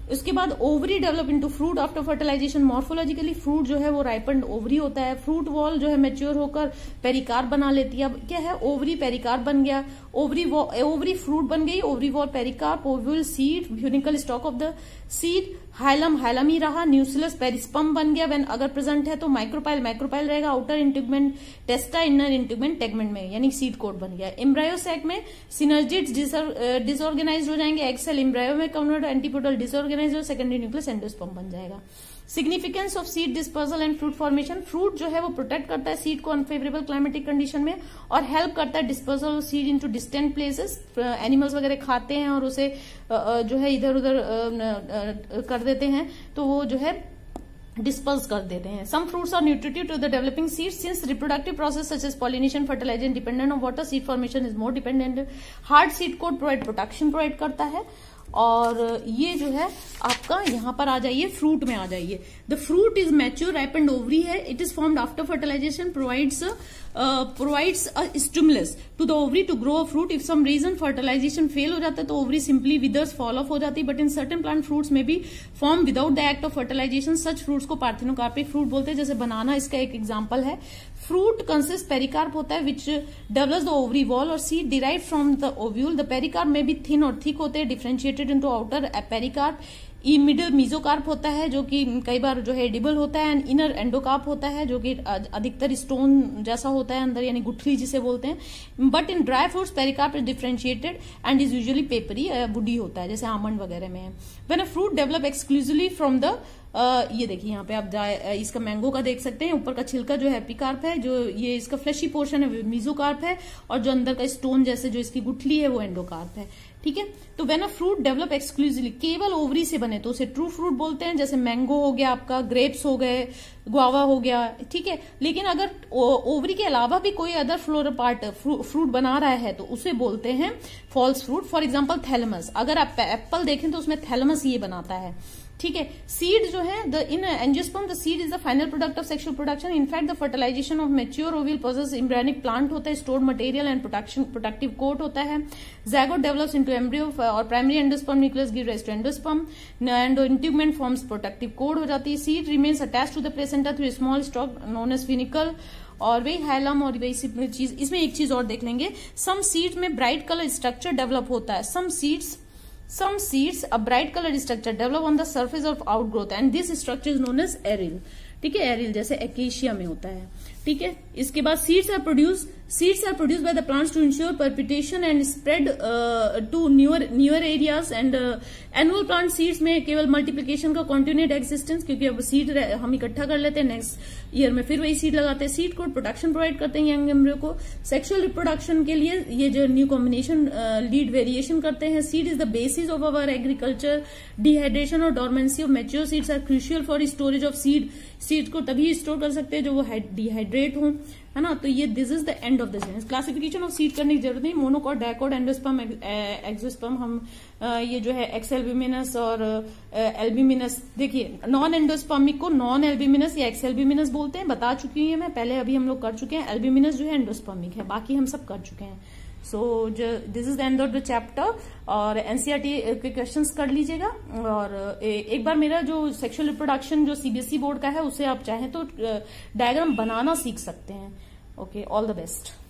उसके बाद ovary develop into fruit after fertilization. Morphologically fruit जो है वो राइपन्ड ओवरी होता है। फ्रूट वॉल जो है मैच्योर होकर पेरिकार्प बना लेती है। अब क्या है, ओवरी पेरिकार्प बन गया, ओवरी फ्रूट बन गई, ovary wall pericarp, ovule seed, funicle stalk of the seed, hilum hilum ही रहा, न्यूसिलस पेरिस्पर्म बन गया व्हेन अगर प्रेजेंट है तो, माइक्रोपाइल माइक्रोपाइल रहेगा, outer integument testa, inner integument tegmen में, यानी सीड कोट बन गया। एम्ब्रायो सैक में सिनर्जिड्स डिसऑर्गेनाइज हो जाएंगे, एक्स सेल एम्ब्रायो में कन्वर्ट, एंटीपोडल डिसऑर्गेनाइज हो, सेकेंडरी न्यूक्लियस एंडोस्पर्म बन जाएगा। Significance of seed dispersal and fruit formation. Fruit जो है वो प्रोटेक्ट करता है सीड को अनफेवरेबल क्लाइमेटिक कंडीशन में और हेल्प करता है dispersal of seed into distant places. Animals वगैरह खाते हैं और उसे जो है इधर उधर कर देते हैं, तो वो जो है डिस्पर्स कर देते हैं। Some fruits are nutritive to the developing seed since reproductive process such as pollination fertilization dependent on water, seed formation is more dependent. Hard seed coat protection provide करता है। और ये जो है आपका यहां पर आ जाइए, फ्रूट में आ जाइए। The fruit is mature ripened ovary है, it is formed after fertilization, provides a stimulus to the ovary to grow a fruit. If some reason fertilization fail हो जाता है तो ovary simply withers, fall off हो जाती है। But in certain plant fruits में be form without the act of fertilization, such fruits को parthenocarpic fruit बोलते हैं। जैसे बनाना इसका एक एग्जाम्पल है। फ्रूट कंसिस्ट पेरिकार्प होता है which develops the ovary wall और seed derive from the ovule. The pericarp में भी थिन और थिक होते हैं, differentiated into outer pericarp. Middle mesocarp होता है जो कि कई बार जो है एडिबल होता है, एंड इनर एंडोकार्प होता है जो कि अधिकतर स्टोन जैसा होता है अंदर, यानी गुठली जिसे बोलते हैं। But in dry fruits pericarp is differentiated and is usually papery, woody होता है, जैसे आमंड वगैरह में है। When a fruit develop exclusively from the ये देखिए यहाँ पे आप इसका मैंगो का देख सकते हैं, ऊपर का छिलका जो है एपिकार्प है, जो ये इसका फ्लेशी पोर्शन है मीजोकार्प है, और जो अंदर का स्टोन जैसे जो इसकी गुठली है वो एंडोकार्प है। ठीक है, तो when a fruit develop exclusively, केवल ओवरी से बने तो उसे ट्रू फ्रूट बोलते हैं। जैसे मैंगो हो गया आपका, ग्रेप्स हो गए, गुआवा हो गया, ठीक है। लेकिन अगर ओवरी के अलावा भी कोई अदर फ्लोरल पार्ट फ्रूट बना रहा है तो उसे बोलते हैं false fruit. For example thalamus, अगर आप एप्पल देखें तो उसमें थैलेमस ये बनाता है। ठीक है, सीड जो है in angiosperm the seed is the final product of sexual production. In fact the fertilization of mature ovule process embryonic plant होता है, stored material and protective coat होता है। ज़ायगोट डेवलप्स इनटू एम्ब्रियो और primary endosperm nucleus give rise to endosperm, and integument forms protective coat हो जाती है। Seed remains attached to the placenta through small stalk known as funicle, और वही hilum और वही चीज। इसमें एक चीज और देख लेंगे, सम सीड्स में ब्राइट कलर स्ट्रक्चर डेवलप होता है। Some seeds a bright colored structure develop on the surface of outgrowth and this structure is known as eril। ठीक है, एरिल जैसे एक्केशिया में होता है। ठीक है, इसके बाद seeds are produce by the plants to ensure perpetuation and spread to newer areas and annual plant seeds में केवल मल्टीप्लिकेशन का कॉन्टिन्यूड एक्सिस्टेंस, क्योंकि अब सीड हम इकट्ठा कर लेते हैं, नेक्स्ट ईयर में फिर वही सीड लगाते हैं। सीड कोड प्रोटेक्शन प्रोवाइड करते हैं यंग एम्ब्रियो को। सेक्सुअल रिप्रोडक्शन के लिए ये जो न्यू कॉम्बिनेशन लीड वेरिएशन करते हैं। Seed is the basis of our agriculture. Dehydration और dormancy of mature seeds are crucial for storage of seed को तभी स्टोर कर सकते हैं जो वो डिहाइड्रेट हो, है ना। तो ये this is the end of the sense. Classification of seed करने की जरूरत नहीं। मोनोकॉट, डायकॉट, एंडोस्पर्म, एक्सोस्पर्म, हम ये जो है एक्स एल्ब्यूमिनस और एल्ब्यूमिनस, देखिए नॉन एंडोस्पर्मिक को नॉन एल्ब्यूमिनस या एक्स एल्ब्यूमिनस बोलते हैं, बता चुकी हूँ मैं पहले, अभी हम लोग कर चुके हैं। एल्ब्यूमिनस जो है एंडोस्पर्मिक है, बाकी हम सब कर चुके हैं। So this is the end of the chapter. और एनसीईआरटी के क्वेश्चंस कर लीजिएगा। और एक बार मेरा जो सेक्सुअल रिप्रोडक्शन जो सीबीएसई बोर्ड का है उसे आप चाहें तो डायग्राम बनाना सीख सकते हैं। Okay, all the best.